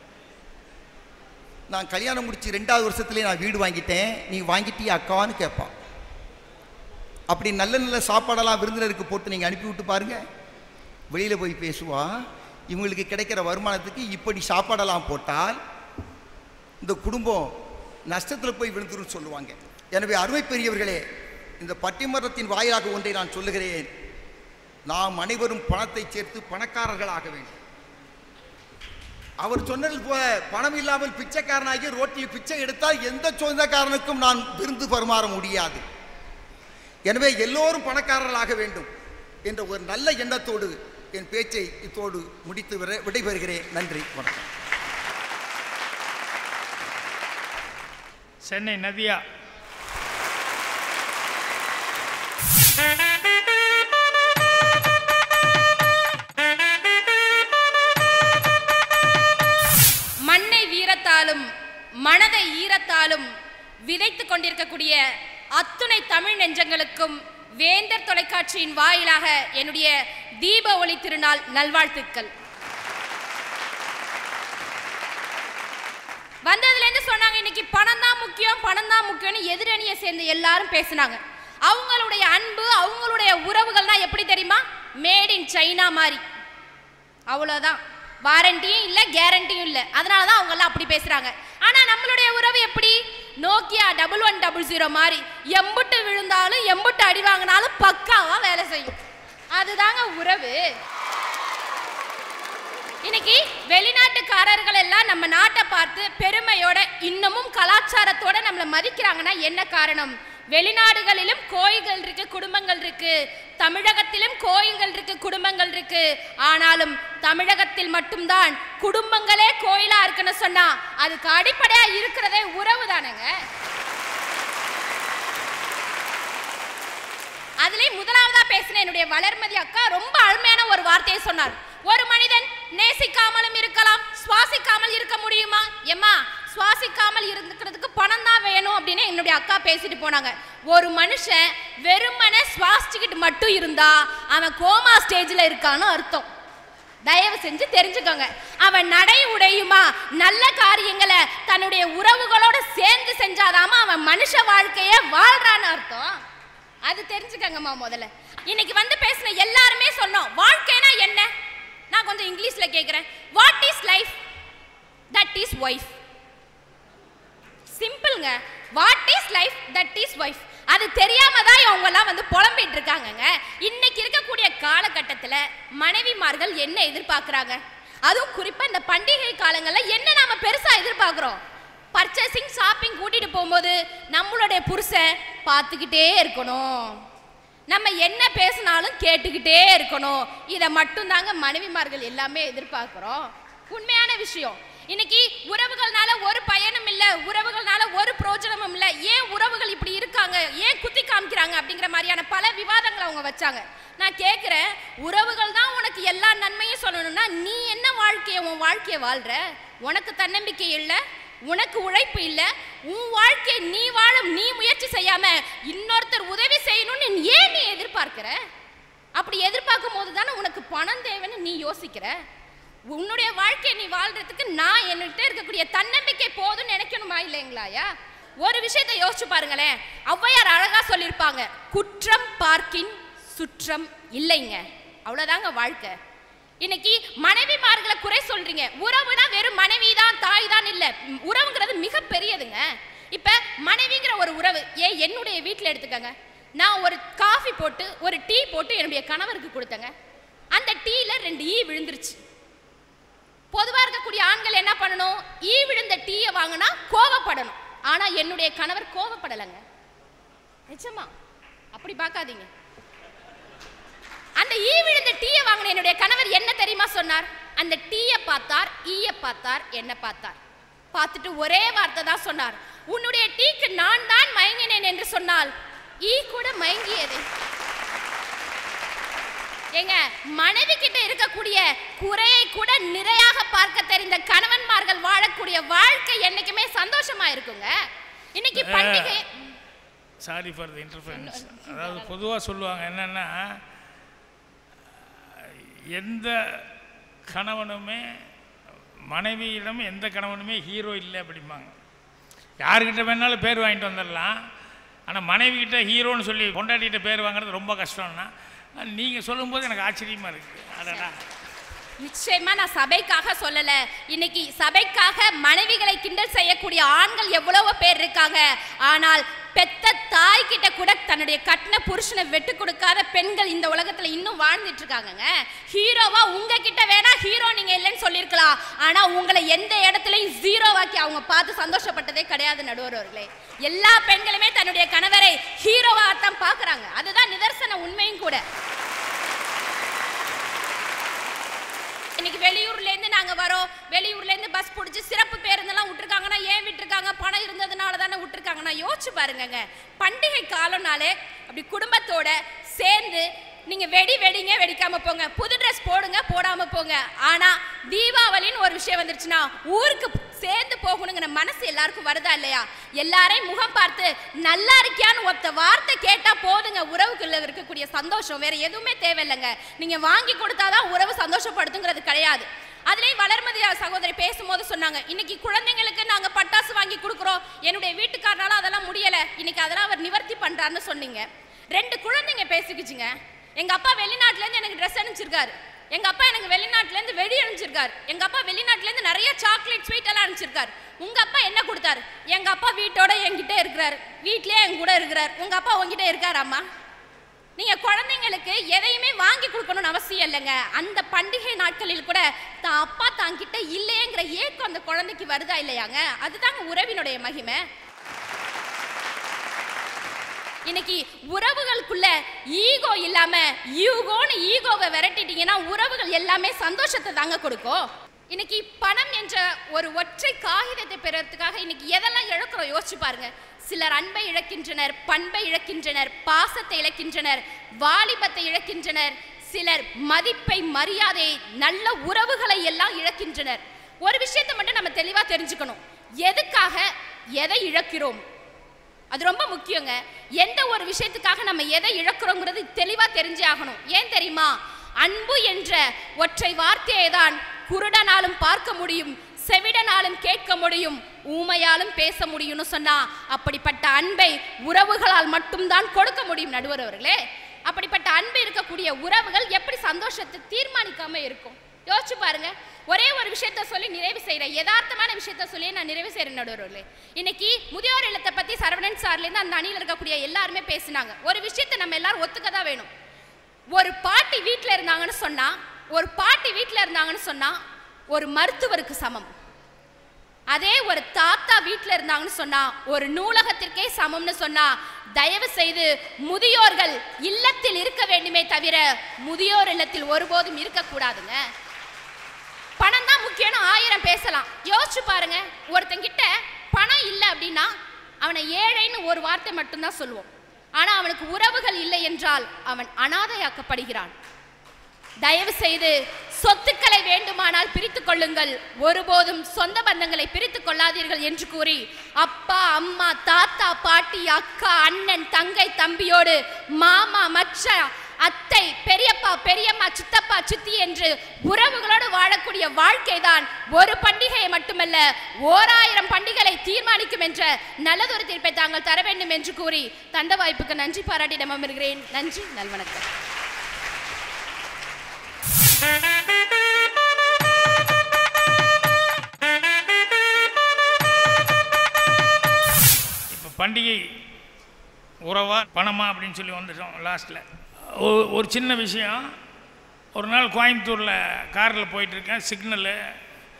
நான் கல்யாணம் முடிச்சு 2வது வருஷத்துலேயே நான் வீடு வாங்கிட்டேன், நீ வாங்கிட்டியா அக்கான்னு கேட்பான். அப்படி நல்ல நல்ல சாப்பாடெல்லாம் விருந்தினருக்கு போட்டு நீங்கள் அனுப்பி விட்டு பாருங்க, வெளியில் போய் பேசுவா. இவங்களுக்கு கிடைக்கிற வருமானத்துக்கு இப்படி சாப்பாடெல்லாம் போட்டால் இந்த குடும்பம் நஷ்டத்தில் போய் விழுந்துரும் சொல்லுவாங்க. எனவே அருமை பெரியவர்களே, இந்த பட்டிமன்றத்தின் வாயிலாக ஒன்றை நான் சொல்லுகிறேன். நாம் அனைவரும் பணத்தை சேர்த்து பணக்காரர்களாக வேண்டும். அவர் சொன்னது போல பணம் இல்லாமல் பிச்சைக்காரனாகி ரோட்டில் பிச்சை எடுத்தால் எந்த சொந்தக்காரனுக்கும் நான் விருந்து பரிமாற முடியாது. எனவே எல்லோரும் பணக்காரர்களாக வேண்டும் என்ற ஒரு நல்ல எண்ணத்தோடு என் பேச்சை இத்தோடு முடித்து விடைபெறுகிறேன். நன்றி, வணக்கம்.
சென்னை நதியா.
மண்ணை வீரத்தாலும் மனதை ஈரத்தாலும் விதைத்துக் கொண்டிருக்கக்கூடிய அத்துணை தமிழ் நெஞ்சங்களுக்கும் வேந்தர் தொலைக்காட்சியின் வாயிலாக என்னுடைய தீப ஒளி திருநாள் நல்வாழ்த்துக்கள். வந்ததுலேருந்து சொன்னாங்க இன்னைக்கு பணம் தான் முக்கியம், பணம் தான் முக்கியம்னு எதிரணியை சேர்ந்து எல்லாரும் பேசினாங்க. அவங்களுடைய அன்பு, அவங்களுடைய உறவுகள்னா எப்படி தெரியுமா? மேட் இன் சைனா மாதிரி, அவ்வளோதான். வாரண்டியும் இல்லை, கேரண்டியும் இல்லை. அதனால தான் அவங்க எல்லாம் அப்படி பேசுறாங்க. ஆனால் நம்மளுடைய உறவு எப்படி? நோக்கியா 1100 மாதிரி எம்புட்டு விழுந்தாலும் எம்புட்டு அடி வாங்கினாலும் பக்காவா வேலை செய்யும். அதுதாங்க உறவு. இன்னைக்கு வெளிநாட்டுக்காரர்கள் எல்லாம் நம்ம நாட்டை பார்த்து பெருமையோட இன்னமும் கலாச்சாரத்தோட நம்மளை மதிக்கிறாங்கன்னா என்ன காரணம்? வெளிநாடுகளிலும் கோயில்கள் இருக்கு, குடும்பங்கள் இருக்கு. தமிழகத்திலும் கோயில்கள் இருக்கு, குடும்பங்கள் இருக்கு. ஆனாலும் தமிழகத்தில் மட்டும்தான் குடும்பங்களே கோயிலா இருக்குன்னு சொன்னா அதுக்கு அடிப்படையா இருக்கிறதே உறவு தானேங்க. அதுலயும் முதலாவதா பேசின என்னுடைய வளர்மதி அக்கா ரொம்ப அருமையான ஒரு வார்த்தையை சொன்னார். ஒரு மனிதன் நேசிக்காமலும் இருக்கலாம், சுவாசிக்காமல் இருக்க முடியுமா? எம்மா, சுவாசிக்காமல் இருக்கிறதுக்கு பணம் தான் வேணும் அப்படின்னு என்னுடைய அக்கா பேசிட்டு போனாங்க. ஒரு மனுஷன் வெறுமனே சுவாசிச்சுக்கிட்டு மட்டும் இருந்தா அவன் கோமா ஸ்டேஜ்ல இருக்கான்னு அர்த்தம். தயவு செஞ்சு தெரிஞ்சுக்கோங்க. அவன் நடை உடையுமா, நல்ல காரியங்களை தன்னுடைய உறவுகளோட சேர்ந்து செஞ்சாதாமா அவன் மனுஷ வாழ்க்கைய வாழ்றான்னு அர்த்தம். அது தெரிஞ்சுக்கங்கம்மா முதல்ல. இன்னைக்கு வந்து பேசின எல்லாருமே சொன்னோம் வாழ்க்கைனா என்ன. நான் கொஞ்சம் இங்கிலீஷ்ல கேட்கிறேன். What is life? That is wife. சிம்பிள்ங்க. What is life? That is wife. அது தெரியாம தான் இவங்க எல்லாம் வந்து புலம்பிட்டு இருக்காங்கங்க. இன்னைக்கு இருக்கக்கூடிய காலகட்டத்தில் மனைவிமார்கள் என்ன எதிர்பார்க்குறாங்க? அதுவும் குறிப்பா இந்த பண்டிகை காலங்களில் என்ன நாம பெருசா எதிர்பார்க்கிறோம்? பர்ச்சேசிங், ஷாப்பிங் கூட்டிட்டு போகும்போது நம்மளுடைய புருஷன் பார்த்துக்கிட்டே இருக்கணும், நம்ம என்ன பேசினாலும் கேட்டுக்கிட்டே இருக்கணும். இதை மட்டும் தாங்க மனைவிமார்கள் எல்லாமே எதிர்பார்க்கிறோம். உண்மையான விஷயம். இன்னைக்கு உறவுகள்னால ஒரு பயனும் இல்லை, உறவுகள்னால ஒரு பிரோஜனமும் இல்லை. ஏன் உறவுகள் இப்படி இருக்காங்க, ஏன் குத்தி காமிக்கிறாங்க அப்படிங்கிற மாதிரியான பல விவாதங்களை அவங்க வச்சாங்க. நான் கேட்குறேன், உறவுகள் தான் உனக்கு எல்லா நன்மையும் சொல்லணும்னா நீ என்ன உன் வாழ்க்கையை வாழ்ற? உனக்கு தன்னம்பிக்கை இல்லை, உனக்கு உழைப்பு இல்லை, உன் வாழ்க்கையை நீ வாழ நீ முயற்சி செய்யாம இன்னொருத்தர் உதவி செய்யணும்னு ஏன் நீ எதிர்பார்க்கிற? அப்படி எதிர்பார்க்கும் போது தானே உனக்கு பணம் தேவைன்னு நீ யோசிக்கிற. உன்னுடைய வாழ்க்கையை நீ வாழ்றதுக்கு நான் என்கிட்ட இருக்கக்கூடிய தன்னம்பிக்கை போதும்னு நினைக்கணுமா இல்லைங்களாயா? ஒரு விஷயத்தை யோசிச்சு பாருங்களேன். ஔவையார் அழகா சொல்லியிருப்பாங்க, குற்றம் பார்க்கின் சுற்றம் இல்லைங்க. அவ்வளவுதாங்க வாழ்க்கை. இன்னைக்கு மனைவிமார்களை குறை சொல்றீங்க. உறவுனா வெறும் மனைவி தான் தாய் தான் இல்ல, உறவுங்கிறது மிக பெரியதுங்க. இப்ப மனைவிங்கிற ஒரு உறவு என்னுடைய வீட்டில் எடுத்துக்கங்க. நான் ஒரு காஃபி போட்டு ஒரு டீ போட்டு என்னுடைய கணவருக்கு கொடுத்தங்க. அந்த டீல 2 ஈ விழுந்துருச்சு.
பொதுவா இருக்கக்கூடிய ஆண்கள் என்ன பண்ணணும்? ஈ விழுந்த டீயை வாங்கினா கோவப்படணும். ஆனா என்னுடைய கணவர் கோவப்படலைங்க. நிஜமா அப்படி பார்க்காதீங்க. அந்த ஈ விழுந்த டீயை வாங்கின என்னுடைய கணவர் என்ன தெரியுமா சொன்னார்? அந்த டீயை பார்த்தார், ஈய பார்த்தார், என்ன பார்த்தார். பார்த்துட்டு ஒரே வார்த்தை தான் சொன்னார், உன்னுடைய டீக்கு நான் தான் மயங்கினேன் என்று சொன்னால் ஈ கூட மயங்கியது. ஏங்க, மனைவி கிட்ட இருக்கக்கூடிய குறையை கூட நிறையாக பார்க்க தெரிந்த கணவன்மார்கள் வாழக்கூடிய வாழ்க்கை என்னைக்குமே சந்தோஷமா இருக்குங்க. இன்னைக்கு பண்டிகை
சாரி ஃபார் தி இன்டர்ஃபரன்ஸ். அதாவது பொதுவாக சொல்லுவாங்க என்னென்னா, எந்த கணவனுமே மனைவியிடம் எந்த கணவனுமே ஹீரோ இல்லை அப்படிம்பாங்க. யாருக்கிட்ட வேணாலும் பேர் வாங்கிட்டு வந்துடலாம், ஆனால் மனைவிக்கிட்ட ஹீரோன்னு சொல்லி கொண்டாடிக்கிட்ட பேர் வாங்குறது ரொம்ப கஷ்டம்னா நீங்கள் சொல்லும்போது எனக்கு ஆச்சரியமாக இருக்குது. அடடா,
நிச்சயமா நான் சபைக்காக சொல்லல. இன்னைக்கு சபைக்காக மனைவிகளை கிண்டல் செய்யக்கூடிய ஆண்கள் எவ்வளவோ பேர் இருக்காங்க. ஆனால் பெத்த தாய் கிட்ட கூட தன்னுடைய கட்டின புருஷனை வெட்டு கொடுக்காத பெண்கள் இந்த உலகத்துல இன்னும் வாழ்ந்துட்டு இருக்காங்க. ஹீரோவா உங்ககிட்ட வேணா ஹீரோ நீங்க இல்லைன்னு சொல்லியிருக்கலாம், ஆனா உங்களை எந்த இடத்துலயும் ஜீரோவாக்கி அவங்க பார்த்து சந்தோஷப்பட்டதே கிடையாது. நடுவர்களே, எல்லா பெண்களுமே தன்னுடைய கணவரை ஹீரோவா தான் பாக்குறாங்க. அதுதான் நிதர்சன உண்மையும் கூட. இன்னைக்கு வெளியூர்ல இருந்து நாங்க வரோம், வெளியூர்ல இருந்து பஸ் பிடிச்சி சிறப்பு பேருந்தெல்லாம் விட்டுருக்காங்கன்னா ஏன் விட்டுருக்காங்க? பணம் இருந்ததுனால தானே விட்டுருக்காங்கன்னா யோசிச்சு பாருங்க. பண்டிகை காலம்னாலே அப்படி குடும்பத்தோட சேர்ந்து நீங்க வெடிங்க, வெடிக்காம போங்க, புது ட்ரெஸ் போடுங்க, போடாம போங்க. ஆனா தீபாவளின்னு ஒரு விஷயம் வந்துருச்சுன்னா ஊருக்கு சேர்ந்து போகணுங்கிற மனசு எல்லாருக்கும் வருதா இல்லையா? எல்லாரையும் முகம் பார்த்து நல்லா இருக்கியான்னு ஒத்த வார்த்தை கேட்டா போதுங்க, உறவுக்குள்ள இருக்கக்கூடிய சந்தோஷம் வேற எதுவுமே தேவையில்லைங்க. நீங்க வாங்கி கொடுத்தாதான் உறவு சந்தோஷப்படுத்துங்கிறது கிடையாது. அதுலேயும் வளர்மதி சகோதரி பேசும்போது சொன்னாங்க, இன்னைக்கு குழந்தைங்களுக்கு நாங்க பட்டாசு வாங்கி கொடுக்குறோம், என்னுடைய வீட்டுக்காரனால அதெல்லாம் முடியல, இன்னைக்கு அதெல்லாம் அவர் நிவர்த்தி பண்றாருன்னு சொன்னீங்க. 2 குழந்தைங்க பேசிக்கிச்சுங்க. எங்க அப்பா வெளிநாட்டுல இருந்து எனக்கு ட்ரெஸ் அனுப்பிச்சிருக்காரு, எங்க அப்பா எனக்கு வெளிநாட்டுல இருந்து வெடி அனுப்பிச்சிருக்காரு, எங்க அப்பா வெளிநாட்டுல இருந்து நிறைய சாக்லேட் ஸ்வீட் எல்லாம் அனுப்பிச்சிருக்காரு. உங்க அப்பா என்ன கொடுத்தாரு? எங்க அப்பா வீட்டோட என்கிட்ட இருக்கிறாரு, வீட்லயே என் கூட இருக்கிறார். உங்க அப்பா உங்ககிட்ட இருக்காரு? அம்மா, நீங்க குழந்தைங்களுக்கு எதையுமே வாங்கி கொடுக்கணும்னு அவசியம் இல்லைங்க. அந்த பண்டிகை நாட்களில் கூட தான் அப்பா தாங்கிட்ட இல்லையேங்கிற ஏக்கம் அந்த குழந்தைக்கு வருதா இல்லையாங்க? அதுதாங்க உறவினுடைய மகிமை. இன்னைக்கு உறவுகளுக்குள்ள ஈகோ இல்லாம ஈகோன்னு ஈகோவை விரட்டிட்டீங்கன்னா உறவுகள் எல்லாமே சந்தோஷத்தை தாங்க கொடுக்கும். இன்னைக்கு பணம் என்ற ஒரு ஒற்றை காகிதத்தை பெறறதுக்காக இன்னைக்கு எதெல்லாம் இழக்கிறோம் யோசிச்சு பாருங்க. சிலர் அன்பை இழக்கின்றனர், பண்பை இழக்கின்றனர், பாசத்தை இழக்கின்றனர், வாலிபத்தை இழக்கின்றனர், சிலர் மதிப்பை, மரியாதையை, நல்ல உறவுகளை எல்லாம் இழக்கின்றனர். ஒரு விஷயத்தை மட்டும் நம்ம தெளிவா தெரிஞ்சுக்கணும், எதுக்காக எதை இழக்கிறோம் அது ரொம்ப முக்கியங்க. எந்த ஒரு விஷயத்துக்காக நம்ம எதை இழக்கிறோங்கிறது தெளிவா தெரிஞ்சே ஆகணும். ஏன் தெரியுமா? அன்பு என்ற ஒற்றை வார்த்தையை தான் குருடனாலும் பார்க்க முடியும், செவிடனாலும் கேட்க முடியும், ஊமையாலும் பேச முடியும்னு சொன்னா அப்படிப்பட்ட அன்பை உறவுகளால் மட்டும்தான் கொடுக்க முடியும். நடுவர் அவர்களே, அப்படிப்பட்ட அன்பு இருக்கக்கூடிய உறவுகள் எப்படி சந்தோஷத்தை தீர்மானிக்காம இருக்கும்? யோசிச்சு பாருங்க. ஒரே ஒரு விஷயத்த சொல்லி நிறைவு செய்யறேன், யதார்த்தமான விஷயத்த சொல்லி நான் நிறைவு செய்யறேன். நடுவர்களே, இன்னைக்கு முதியோர் இல்லத்தை பத்தி சரவணன் சார்ல இருந்து அந்த அணியில் இருக்கக்கூடிய எல்லாருமே பேசினாங்க. ஒரு விஷயத்தை நம்ம எல்லாரும் ஒத்துக்கதான் வேணும். ஒரு பாட்டி வீட்டில் இருந்தாங்கன்னு சொன்னா ஒரு மருத்துவருக்கு சமம். அதே ஒரு தாத்தா வீட்டில் இருந்தாங்கன்னு சொன்னா ஒரு நூலகத்திற்கே சமம்னு சொன்னா தயவு செய்து முதியோர்கள் இல்லத்தில் இருக்க வேண்டுமே தவிர முதியோர் இல்லத்தில் ஒருபோதும் இருக்கக்கூடாதுங்க. பணம் தான் முக்கியம், 1000 பேசலாம். யோசிச்சு பாருங்க, ஒருத்தங்கிட்ட பணம் இல்லை அப்படின்னா அவனை ஏழைன்னு ஒரு வார்த்தை மட்டும்தான் சொல்லுவோம். ஆனா அவனுக்கு உறவுகள் இல்லை என்றால் அவன் அனாதையாக்கப்படுகிறான். தயவு செய்து சொத்துக்களை வேண்டுமானால் பிரித்துக் கொள்ளுங்கள், ஒருபோதும் சொந்த பந்தங்களை பிரித்துக் கொள்ளாதீர்கள் என்று கூறி அப்பா, அம்மா, தாத்தா, பாட்டி, அக்கா, அண்ணன், தங்கை, தம்பியோடு மாமா, மச்சான், அத்தை, பெரியப்பா, பெரியம்மா, சித்தப்பா, சித்தி என்று உறவுகளோடு வாழக்கூடிய வாழ்க்கை தான் ஒரு பண்டிகையை மட்டுமல்ல 1000 பண்டிகைகளை தீர்மானிக்கும் என்ற நல்லதொரு தீர்ப்பை தாங்கள் தர வேண்டும் என்று கூறி தந்த வாய்ப்புக்கு நன்றி பாராட்டி அமர்கிறேன். நன்றி, நல்வணக்கம்.
இப்போ பண்டிகை உறவா பணமா அப்படின்னு சொல்லி வந்துட்டோம். லாஸ்ட்டில் ஒரு சின்ன விஷயம். ஒரு நாள் கோயம்புத்தூரில் காரில் போயிட்டுருக்கேன், சிக்னலு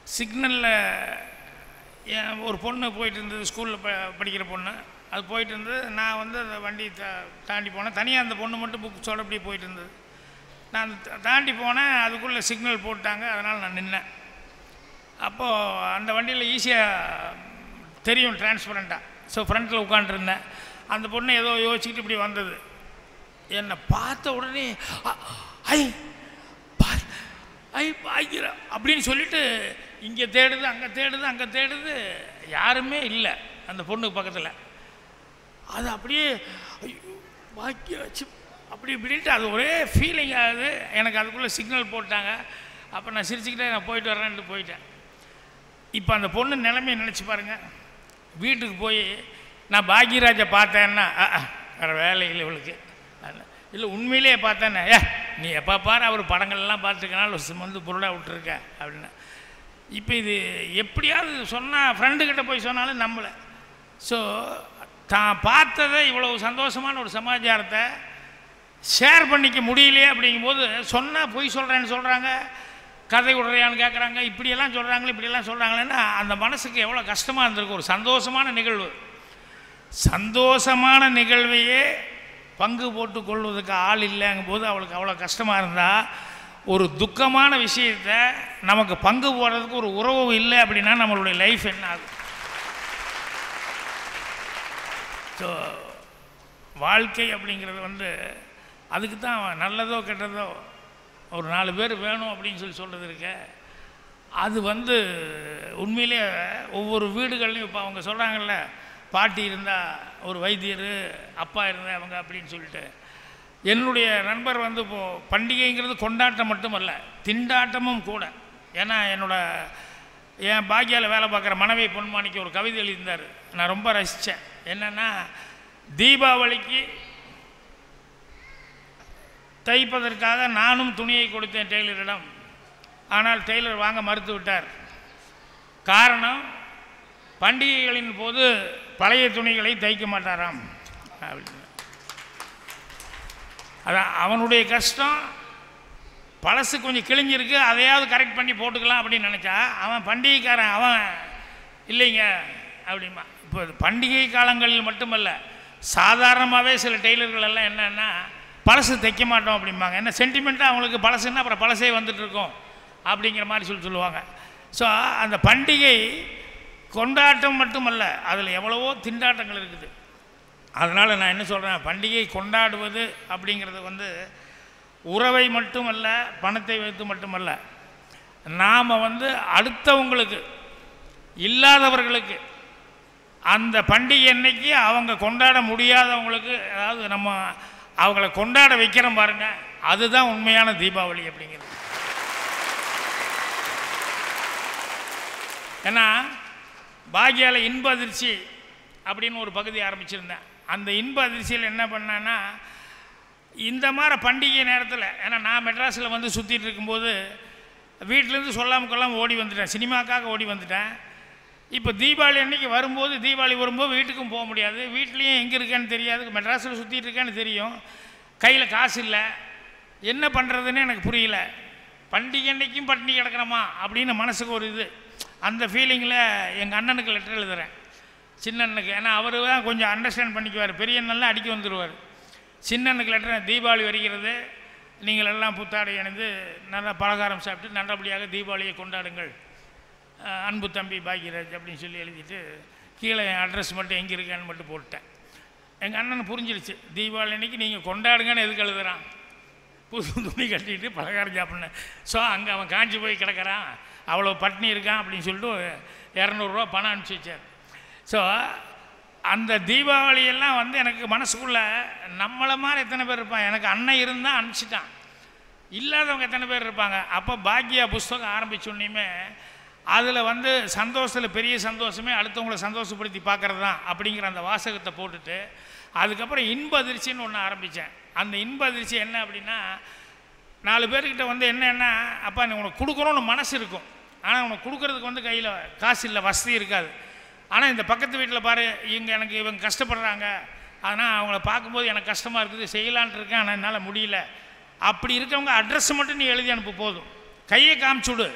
சிக்னலில் ஒரு பொண்ணு போயிட்டு இருந்தது, ஸ்கூலில் படிக்கிற பொண்ணு. அது போயிட்டு இருந்தது. நான் வந்து அந்த வண்டி தாண்டி போனேன். தனியாக அந்த பொண்ணு மட்டும் புக்ஸோடு அப்படியே போயிட்டு இருந்தது. நான் தாண்டி போனேன். அதுக்குள்ளே சிக்னல் போட்டாங்க. அதனால் நான் நின்னேன். அப்போது அந்த வண்டியில் ஈஸியாக தெரியும், டிரான்ஸ்பரண்ட்டாக. ஸோ ஃப்ரண்ட்டில் உட்காண்ட்ருந்தேன். அந்த பொண்ணு ஏதோ யோசிச்சுக்கிட்டு இப்படி வந்தது. என்னை பார்த்த உடனே ஐ பாய்க்கிற அப்படின்னு சொல்லிட்டு இங்கே தேடுது, அங்கே தேடுது, அங்கே தேடுது. யாருமே இல்லை அந்த பொண்ணுக்கு பக்கத்தில். அது அப்படியே பாக்கியாச்சு அப்படி இப்படின்ட்டு அது ஒரே ஃபீலிங் ஆகுது எனக்கு. அதுக்குள்ளே சிக்னல் போட்டாங்க. அப்போ நான் சிரிச்சுக்கிட்டே நான் போயிட்டு வரேன்ட்டு போயிட்டேன். இப்போ அந்த பொண்ணு நிலைமையை நினச்சி பாருங்கள். வீட்டுக்கு போய் நான் பாக்யராஜை பார்த்தேன்னா வேறு வேலை இல்லை இவளுக்கு, இல்லை உண்மையிலேயே பார்த்தேன்னே, நீ எப்போ பாரு அவர் படங்கள்லாம் பார்த்துக்கனால வந்து பொருளாக விட்டுருக்க அப்படின்னு. இப்போ இது எப்படியாவது சொன்னால் ஃப்ரெண்டுக்கிட்ட போய் சொன்னாலும் நம்மளை. ஸோ தான் பார்த்ததை இவ்வளவு சந்தோஷமான ஒரு சமாச்சாரத்தை ஷேர் பண்ணிக்க முடியலையே அப்படிங்கும்போது சொன்னால் பொய் சொல்கிறேன்னு சொல்கிறாங்க, கதை விடுறையான்னு கேட்குறாங்க, இப்படியெல்லாம் சொல்கிறாங்களே இப்படியெல்லாம் சொல்கிறாங்களேன்னா அந்த மனசுக்கு எவ்வளோ கஷ்டமாக இருந்திருக்கு. ஒரு சந்தோஷமான நிகழ்வு, சந்தோஷமான நிகழ்வையே பங்கு போட்டு கொள்வதுக்கு ஆள் இல்லைங்கும் போது அவளுக்கு அவ்வளோ கஷ்டமாக இருந்தால், ஒரு துக்கமான விஷயத்தை நமக்கு பங்கு போடுறதுக்கு ஒரு உறவு இல்லை அப்படின்னா நம்மளுடைய லைஃப் என்ன ஆகும்? ஸோ வாழ்க்கை அப்படிங்கிறது வந்து அதுக்கு தான் நல்லதோ கெட்டதோ ஒரு 4 பேர் வேணும் அப்படின்னு சொல்கிறது இருக்க. அது வந்து உண்மையிலே ஒவ்வொரு வீடுகள்லையும் இப்போ அவங்க சொல்கிறாங்கல்ல, பாட்டி இருந்தால் ஒரு வைத்தியர், அப்பா இருந்தால் அவங்க அப்படின்னு சொல்லிட்டு. என்னுடைய நண்பர் வந்து இப்போது பண்டிகைங்கிறது கொண்டாட்டம் மட்டுமல்ல, திண்டாட்டமும் கூட. ஏன்னா என் பாக்கியாவில் வேலை பார்க்குற மனைவி பொன்மாணிக்கு ஒரு கவிதை எழுதியிருந்தார், நான் ரொம்ப ரசித்தேன். என்னென்னா, தீபாவளிக்கு தைப்பதற்காக நானும் துணியை கொடுத்தேன் டெய்லரிடம். ஆனால் டெய்லர் வாங்க மறுத்து விட்டார். காரணம், பண்டிகைகளின் போது பழைய துணிகளை தைக்க மாட்டாராம் அப்படின்னு. அதான் அவனுடைய கஷ்டம். பழசு கொஞ்சம் கிழிஞ்சிருக்கு, அதையாவது கரெக்ட் பண்ணி போட்டுக்கலாம் அப்படின்னு நினச்சா, அவன் பண்டிகைக்காரன், அவன் இல்லைங்க அப்படிமா. இப்போ பண்டிகை காலங்களில் மட்டுமல்ல, சாதாரணமாகவே சில டெய்லர்கள் எல்லாம் என்னென்னா பழசு தைக்க மாட்டோம் அப்படிம்பாங்க. என்ன சென்டிமெண்ட்டாக அவங்களுக்கு பழசுன்னா அப்புறம் பழசே வந்துட்டுருக்கோம் அப்படிங்கிற மாதிரி சொல்லுவாங்க. ஸோ அந்த பண்டிகை கொண்டாட்டம் மட்டுமல்ல, அதில் எவ்வளவோ திண்டாட்டங்கள் இருக்குது. அதனால் நான் என்ன சொல்கிறேன், பண்டிகை கொண்டாடுவது அப்படிங்கிறது வந்து உறவை மட்டுமல்ல, பணத்தை வைத்து மட்டுமல்ல, நாம் வந்து அடுத்தவங்களுக்கு, இல்லாதவர்களுக்கு அந்த பண்டிகை அன்னைக்கு அவங்க கொண்டாட முடியாதவங்களுக்கு, அதாவது நம்ம அவங்கள கொண்டாட வைக்கிறோம் பாருங்க, அதுதான் உண்மையான தீபாவளி அப்படிங்கிறது. ஏன்னா பாக்யால இன்ப அதிர்ச்சி அப்படின்னு ஒரு பகுதி ஆரம்பிச்சிருந்தேன். அந்த இன்ப அதிர்ச்சியில் என்ன பண்ணேன்னா, இந்த மாதிரி பண்டிகை நேரத்தில், ஏன்னா நான் மெட்ராஸில் வந்து சுற்றிட்டு இருக்கும்போது வீட்டிலேருந்து சொல்லாமல் கொள்ளாமல் ஓடி வந்துட்டேன், சினிமாக்காக ஓடி வந்துட்டேன். இப்போ தீபாவளி அன்றைக்கி வரும்போது, தீபாவளி வரும்போது வீட்டுக்கும் போக முடியாது, வீட்லேயும் எங்கே இருக்கேன்னு தெரியாது, மெட்ராஸில் சுற்றிட்டு இருக்கேன்னு தெரியும், கையில் காசு இல்லை, என்ன பண்ணுறதுன்னு எனக்கு புரியல. பண்டிகை அன்னைக்கும் பட்டினி கிடக்கிறோமா அப்படின்னு மனசுக்கு ஒரு இது. அந்த ஃபீலிங்கில் எங்கள் அண்ணனுக்கு லெட்டர் எழுதுகிறேன், சின்ன அண்ணனுக்கு. ஏன்னா அவர் தான் கொஞ்சம் அண்டர்ஸ்டாண்ட் பண்ணிக்குவார், பெரிய அண்ணன்லாம் அடிக்க வந்துடுவார். சின்ன அண்ணனுக்கு லெட்டர், தீபாவளி வருகிறது, நீங்கள் எல்லாம் புத்தாடை அணிந்து நல்லா பலகாரம் சாப்பிட்டு நல்லபடியாக தீபாவளியை கொண்டாடுங்கள், அன்பு தம்பி பாக்யராஜ் அப்படின்னு சொல்லி எழுதிட்டு கீழே என் அட்ரஸ் மட்டும் எங்கே இருக்கேன்னு மட்டும் போட்டேன். எங்கள் அண்ணன் புரிஞ்சிருச்சு, தீபாவளி அன்றைக்கி நீங்கள் கொண்டாடுங்கன்னு எதுக்கு எழுதுகிறான், புது துணி கட்டிட்டு பலகாரம் சாப்பிட்னேன். ஸோ அங்கே அவன் காஞ்சி போய் கிடக்கிறான், அவ்வளோ பட்னி இருக்கான் அப்படின்னு சொல்லிட்டு 200 ரூபா பணம் அனுப்பிச்சி வச்சார். ஸோ அந்த தீபாவளியெல்லாம் வந்து எனக்கு மனசுக்குள்ளே நம்மளை மாதிரி எத்தனை பேர் இருப்பான், எனக்கு அண்ணன் இருந்தால் அனுப்பிச்சிட்டான், இல்லாதவங்க எத்தனை பேர் இருப்பாங்க. அப்போ பாக்யா புஸ்தகம் ஆரம்பிச்சோன்னையுமே அதில் வந்து சந்தோஷத்தில் பெரிய சந்தோஷமே அடுத்தவங்களை சந்தோஷப்படுத்தி பார்க்குறது தான் அப்படிங்கிற அந்த வாசகத்தை போட்டுட்டு, அதுக்கப்புறம் இன்ப அதிர்ச்சின்னு ஒன்று ஆரம்பித்தேன். அந்த இன்ப அதிர்ச்சி என்ன அப்படின்னா, 4 பேர்கிட்ட வந்து என்னென்னா, அப்பா நீ உனக்கு கொடுக்குறோன்னு மனசு இருக்கும், ஆனால் உனக்கு கொடுக்குறதுக்கு வந்து கையில் காசு இல்லை, வசதி இருக்காது. ஆனால் இந்த பக்கத்து வீட்டில் பாரு, இவங்க கஷ்டப்படுறாங்க, ஆனால் அவங்கள பார்க்கும்போது எனக்கு கஷ்டமாக இருக்குது, செய்யலான்ட்டு இருக்கேன், ஆனால் என்னால் முடியல. அப்படி இருக்கவங்க அட்ரஸ் மட்டும் நீ எழுதி அனுப்பு போதும், கையை காமிச்சுடு,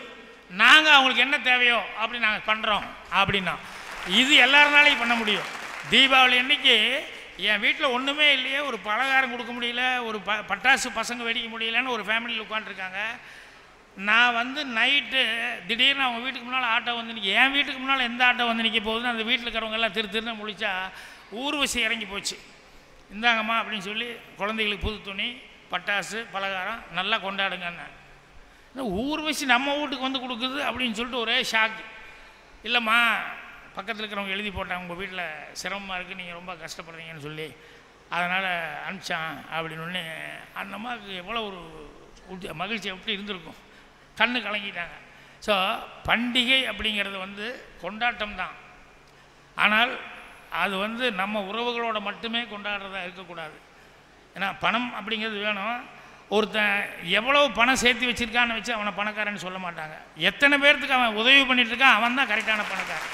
நாங்கள் அவங்களுக்கு என்ன தேவையோ அப்படி நாங்கள் பண்ணுறோம் அப்படின்னா இது எல்லாருனாலையும் பண்ண முடியும். தீபாவளி அன்னைக்கு என் வீட்டில் ஒன்றுமே இல்லையே, ஒரு பலகாரம் கொடுக்க முடியல, ஒரு பட்டாசு பசங்க வெடிக்க முடியலன்னு ஒரு ஃபேமிலியில் உட்காந்துருக்காங்க. நான் வந்து நைட்டு திடீர்னு அவங்க வீட்டுக்கு முன்னால் ஆட்டோ வந்து நிற்க, என் வீட்டுக்கு முன்னால் எந்த ஆட்டோ வந்து நிற்க போகுதுன்னு அந்த வீட்டில் இருக்கிறவங்க எல்லாம் திருன்னு முழிச்சா ஊர்வசி இறங்கி போச்சு. இந்தாங்கம்மா அப்படின்னு சொல்லி குழந்தைகளுக்கு புது துணி, பட்டாசு, பலகாரம் நல்லா கொண்டாடுங்கன்னு. ஊர்வசி நம்ம வீட்டுக்கு வந்து கொடுக்குது அப்படின்னு சொல்லிட்டு ஒரே ஷாக்கு. இல்லைம்மா, பக்கத்தில் இருக்கிறவங்க எழுதி போட்டாங்க, உங்கள் வீட்டில் சிரமமாக இருக்குது, நீங்கள் ரொம்ப கஷ்டப்படுறீங்கன்னு சொல்லி அதனால் அனுப்பிச்சான் அப்படின்னு ஒன்று. அந்த அம்மாவுக்கு எவ்வளோ ஒரு மகிழ்ச்சி எப்படி இருந்திருக்கும், கண்ணு கலங்கிட்டாங்க. ஸோ பண்டிகை அப்படிங்கிறது வந்து கொண்டாட்டம் தான், ஆனால் அது வந்து நம்ம உறவுகளோட மட்டுமே கொண்டாடுறதா இருக்கக்கூடாது. ஏன்னா பணம் அப்படிங்கிறது வேணும். ஒருத்தன் எவ்வளோ பணம் சேர்த்து வச்சுருக்கான்னு வச்சு அவனை பணக்காரன்னு சொல்ல மாட்டாங்க. எத்தனை பேர்த்துக்கு அவன் உதவி பண்ணிகிட்ருக்கான், அவன் தான் கரெக்டான பணக்காரன்.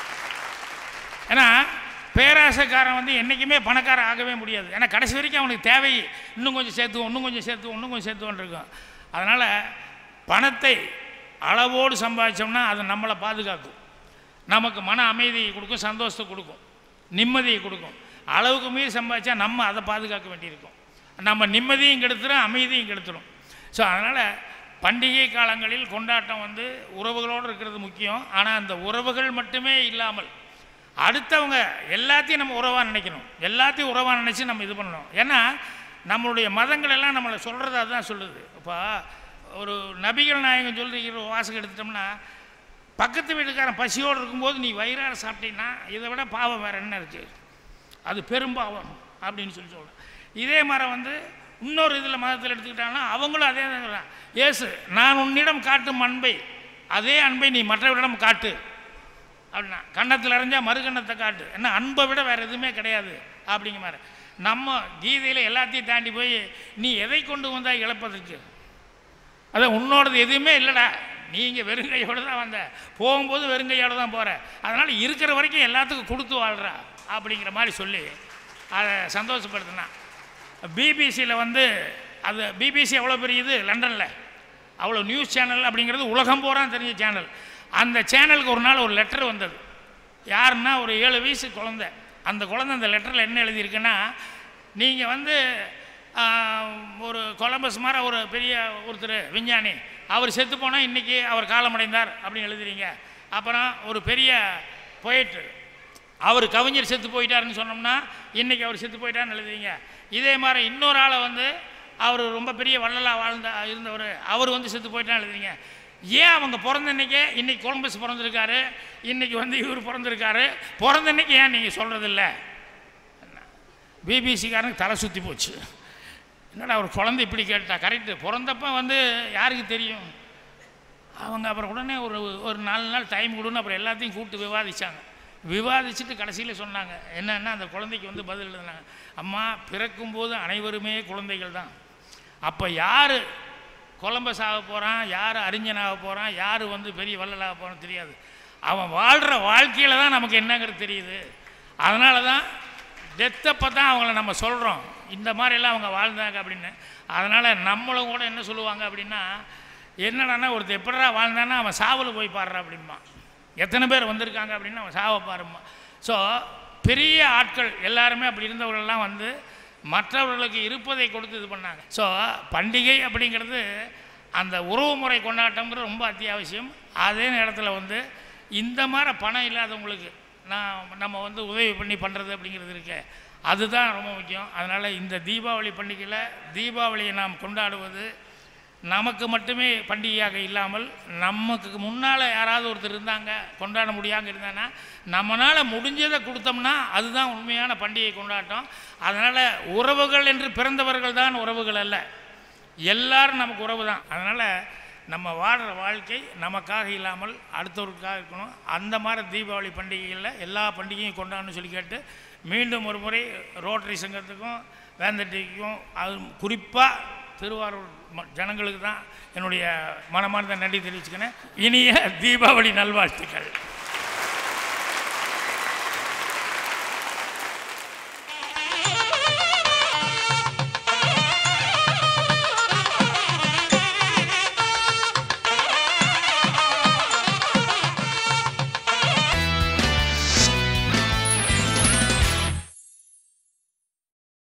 ஏன்னா பேராசைக்காரன் வந்து என்றைக்குமே பணக்காரன் ஆகவே முடியாது. ஏன்னா கடைசி வரைக்கும் அவனுக்கு தேவை இன்னும் கொஞ்சம் சேர்த்துவோம், இன்னும் கொஞ்சம் சேர்த்துவோம், இன்னும் கொஞ்சம் சேர்த்துவோன்னு இருக்கும். அதனால் பணத்தை அளவோடு சம்பாதிச்சோம்னா அது நம்மளை பாதுகாக்கும், நமக்கு மன அமைதியை கொடுக்கும், சந்தோஷத்தை கொடுக்கும், நிம்மதியை கொடுக்கும். அளவுக்கு மீறி சம்பாதிச்சா நம்ம அதை பாதுகாக்க வேண்டியிருக்கும். நம்ம நிம்மதியும் கெடுத்துடும், அமைதியும் கெடுத்துடும். ஸோ அதனால் பண்டிகை காலங்களில் கொண்டாட்டம் வந்து உறவுகளோடு இருக்கிறது முக்கியம். ஆனால் அந்த உறவுகள் மட்டுமே இல்லாமல் அடுத்தவங்க எல்லாத்தையும் நம்ம உறவாக நினைக்கணும், எல்லாத்தையும் உறவாக நினச்சி நம்ம இது பண்ணணும். ஏன்னா நம்மளுடைய மதங்கள் எல்லாம் நம்மளை சொல்கிறது அதுதான் சொல்லுது. இப்போ ஒரு நபிகள் நாயகம் சொல்லிக்கிற வாசகம் எடுத்துட்டோம்னா, பக்கத்து வீட்டுக்காரன் பசியோடு இருக்கும்போது நீ வயிறார சாப்பிட்டீங்கன்னா இதை விட பாவம் வேறு என்ன இருக்குது, அது பெரும்பாவம் அப்படின்னு சொல்லி சொல்கிறேன். இதே மாதிரி வந்து இன்னொரு இதில் மதத்தில் எடுத்துக்கிட்டாங்கன்னா அவங்களும் அதே தான் சொல்கிறாங்க. ஏசு, நான் உன்னிடம் காட்டும் அன்பை அதே அன்பை நீ மற்றவரிடம் காட்டு அப்படின்னா, கன்னத்தில் அரைஞ்சால் மறுகண்ணத்தை காட்டு, என்ன அன்பை விட வேறு எதுவுமே கிடையாது அப்படிங்கிற மாதிரி. நம்ம கீதையில் எல்லாத்தையும் தாண்டி போய் நீ எதை கொண்டு வந்தால் இழப்பதற்கு, அதான் உன்னோடது எதுவுமே இல்லைடா, நீங்கள் வெறுங்கையோடு தான் வந்த, போகும்போது வெறுங்கையோடு தான் போகிற, அதனால் இருக்கிற வரைக்கும் எல்லாத்துக்கும் கொடுத்து வாழ்கிறா அப்படிங்கிற மாதிரி சொல்லி அதை சந்தோஷப்படுத்தினா. பிபிசியில் வந்து அது பிபிசி எவ்வளோ பெரிய இது லண்டனில், அவ்வளோ நியூஸ் சேனல் அப்படிங்கிறது உலகம் பூரா தெரிஞ்ச சேனல். அந்த சேனலுக்கு ஒரு நாள் ஒரு லெட்டர் வந்தது. யாருன்னா ஒரு 7 வயசு குழந்தை. அந்த குழந்தை அந்த லெட்டரில் என்ன எழுதியிருக்குன்னா, நீங்கள் வந்து ஒரு கொலம்பஸ் மாதிரி ஒரு பெரிய ஒருத்தர் விஞ்ஞானி, அவர் செத்து போனால் இன்றைக்கி அவர் காலமடைந்தார் அப்படின்னு எழுதுறீங்க. அப்புறம் ஒரு பெரிய பொயட்டு, அவர் கவிஞர் செத்து போயிட்டாருன்னு சொன்னோம்னா இன்றைக்கி அவர் செத்து போயிட்டாருன்னு எழுதுவீங்க. இதே மாதிரி இன்னொரு ஆளை வந்து அவர் ரொம்ப பெரிய வள்ளலாக இருந்தவர், அவர் வந்து செத்து போயிட்டான்னு எழுதுவீங்க. ஏன் அவங்க பிறந்த அன்றைக்கே இன்றைக்கி கொலம்பஸ் பிறந்திருக்காரு, இன்றைக்கி வந்து இவர் பிறந்திருக்காரு, பிறந்த அன்றைக்கி ஏன் நீங்கள் சொல்கிறதில்ல? பிபிசிக்காரனுக்கு தலை சுற்றி போச்சு. என்னடா ஒரு குழந்தை இப்படி கேட்டா, கரெக்டு, பிறந்தப்போ வந்து யாருக்கு தெரியும். அவங்க அப்புறம் உடனே ஒரு 4 நாள் டைம் கொடுன்னு அப்புறம் எல்லாத்தையும் கூப்பிட்டு விவாதித்தாங்க. விவாதிச்சுட்டு கடைசியில் சொன்னாங்க என்னன்னா, அந்த குழந்தைக்கு வந்து பதில் எழுதினாங்க, அம்மா பிறக்கும்போது அனைவருமே குழந்தைகள் தான். அப்போ யார் கொலம்பஸ் ஆக போகிறான், யார் அறிஞனாக போகிறான், யார் வந்து பெரிய வள்ளலாக போகிறான்னு தெரியாது. அவன் வாழ்கிற வாழ்க்கையில் தான் நமக்கு என்னங்கிறது தெரியுது. அதனால தான் டெத்தப்போ தான் அவங்கள நம்ம சொல்கிறோம், இந்த மாதிரிலாம் அவங்க வாழ்ந்தாங்க அப்படின்னு. அதனால் நம்மளும் கூட என்ன சொல்லுவாங்க அப்படின்னா, என்னடானா ஒருத்தர் எப்படா வாழ்ந்தானா அவன் சாவில் போய் பாடுறா அப்படின்பா. எத்தனை பேர் வந்திருக்காங்க அப்படின்னு அவன் சாவை பாருமா. ஸோ பெரிய ஆட்கள் எல்லாருமே அப்படி இருந்தவர்களெல்லாம் வந்து மற்றவர்களுக்கு இருப்பதை கொடுத்து இது பண்ணாங்க. ஸோ பண்டிகை அப்படிங்கிறது அந்த உறவு முறை கொண்டாட்டங்கிறது ரொம்ப அத்தியாவசியம். அதே நேரத்தில் வந்து இந்த மாதிரி பணம் இல்லாதவங்களுக்கு நம்ம வந்து உதவி பண்ணி பண்ணுறது அப்படிங்கிறது இருக்கு, அதுதான் ரொம்ப முக்கியம். அதனால் இந்த தீபாவளி பண்டிகையில் தீபாவளியை நாம் கொண்டாடுவது நமக்கு மட்டுமே பண்டிகையாக இல்லாமல் நமக்கு முன்னால் யாராவது ஒருத்தர் இருந்தாங்க கொண்டாட முடியாமல் இருந்தாங்கன்னா நம்மளால் முடிஞ்சதை கொடுத்தோம்னா அதுதான் உண்மையான பண்டிகை கொண்டாட்டம். அதனால் உறவுகள் என்று பிறந்தவர்கள் தான் உறவுகள் அல்ல, எல்லாரும் நமக்கு உறவு தான். அதனால் நம்ம வாழ்கிற வாழ்க்கை நமக்காக இல்லாமல் அடுத்தவருக்காக இருக்கணும். அந்த மாதிரி தீபாவளி பண்டிகைகளில் எல்லா பண்டிகையும் கொண்டாடணும்னு சொல்லி கேட்டு மீண்டும் ஒரு முறை ரோட்டரி சங்கத்துக்கும் வேந்தட்டிக்கும் அது குறிப்பாக திருவாரூர் ஜனங்களுக்கு தான் என்னுடைய மனமார்ந்த நன்றி தெரிவிச்சுக்கிறேன். இனிய தீபாவளி நல்வாழ்த்துக்கள்.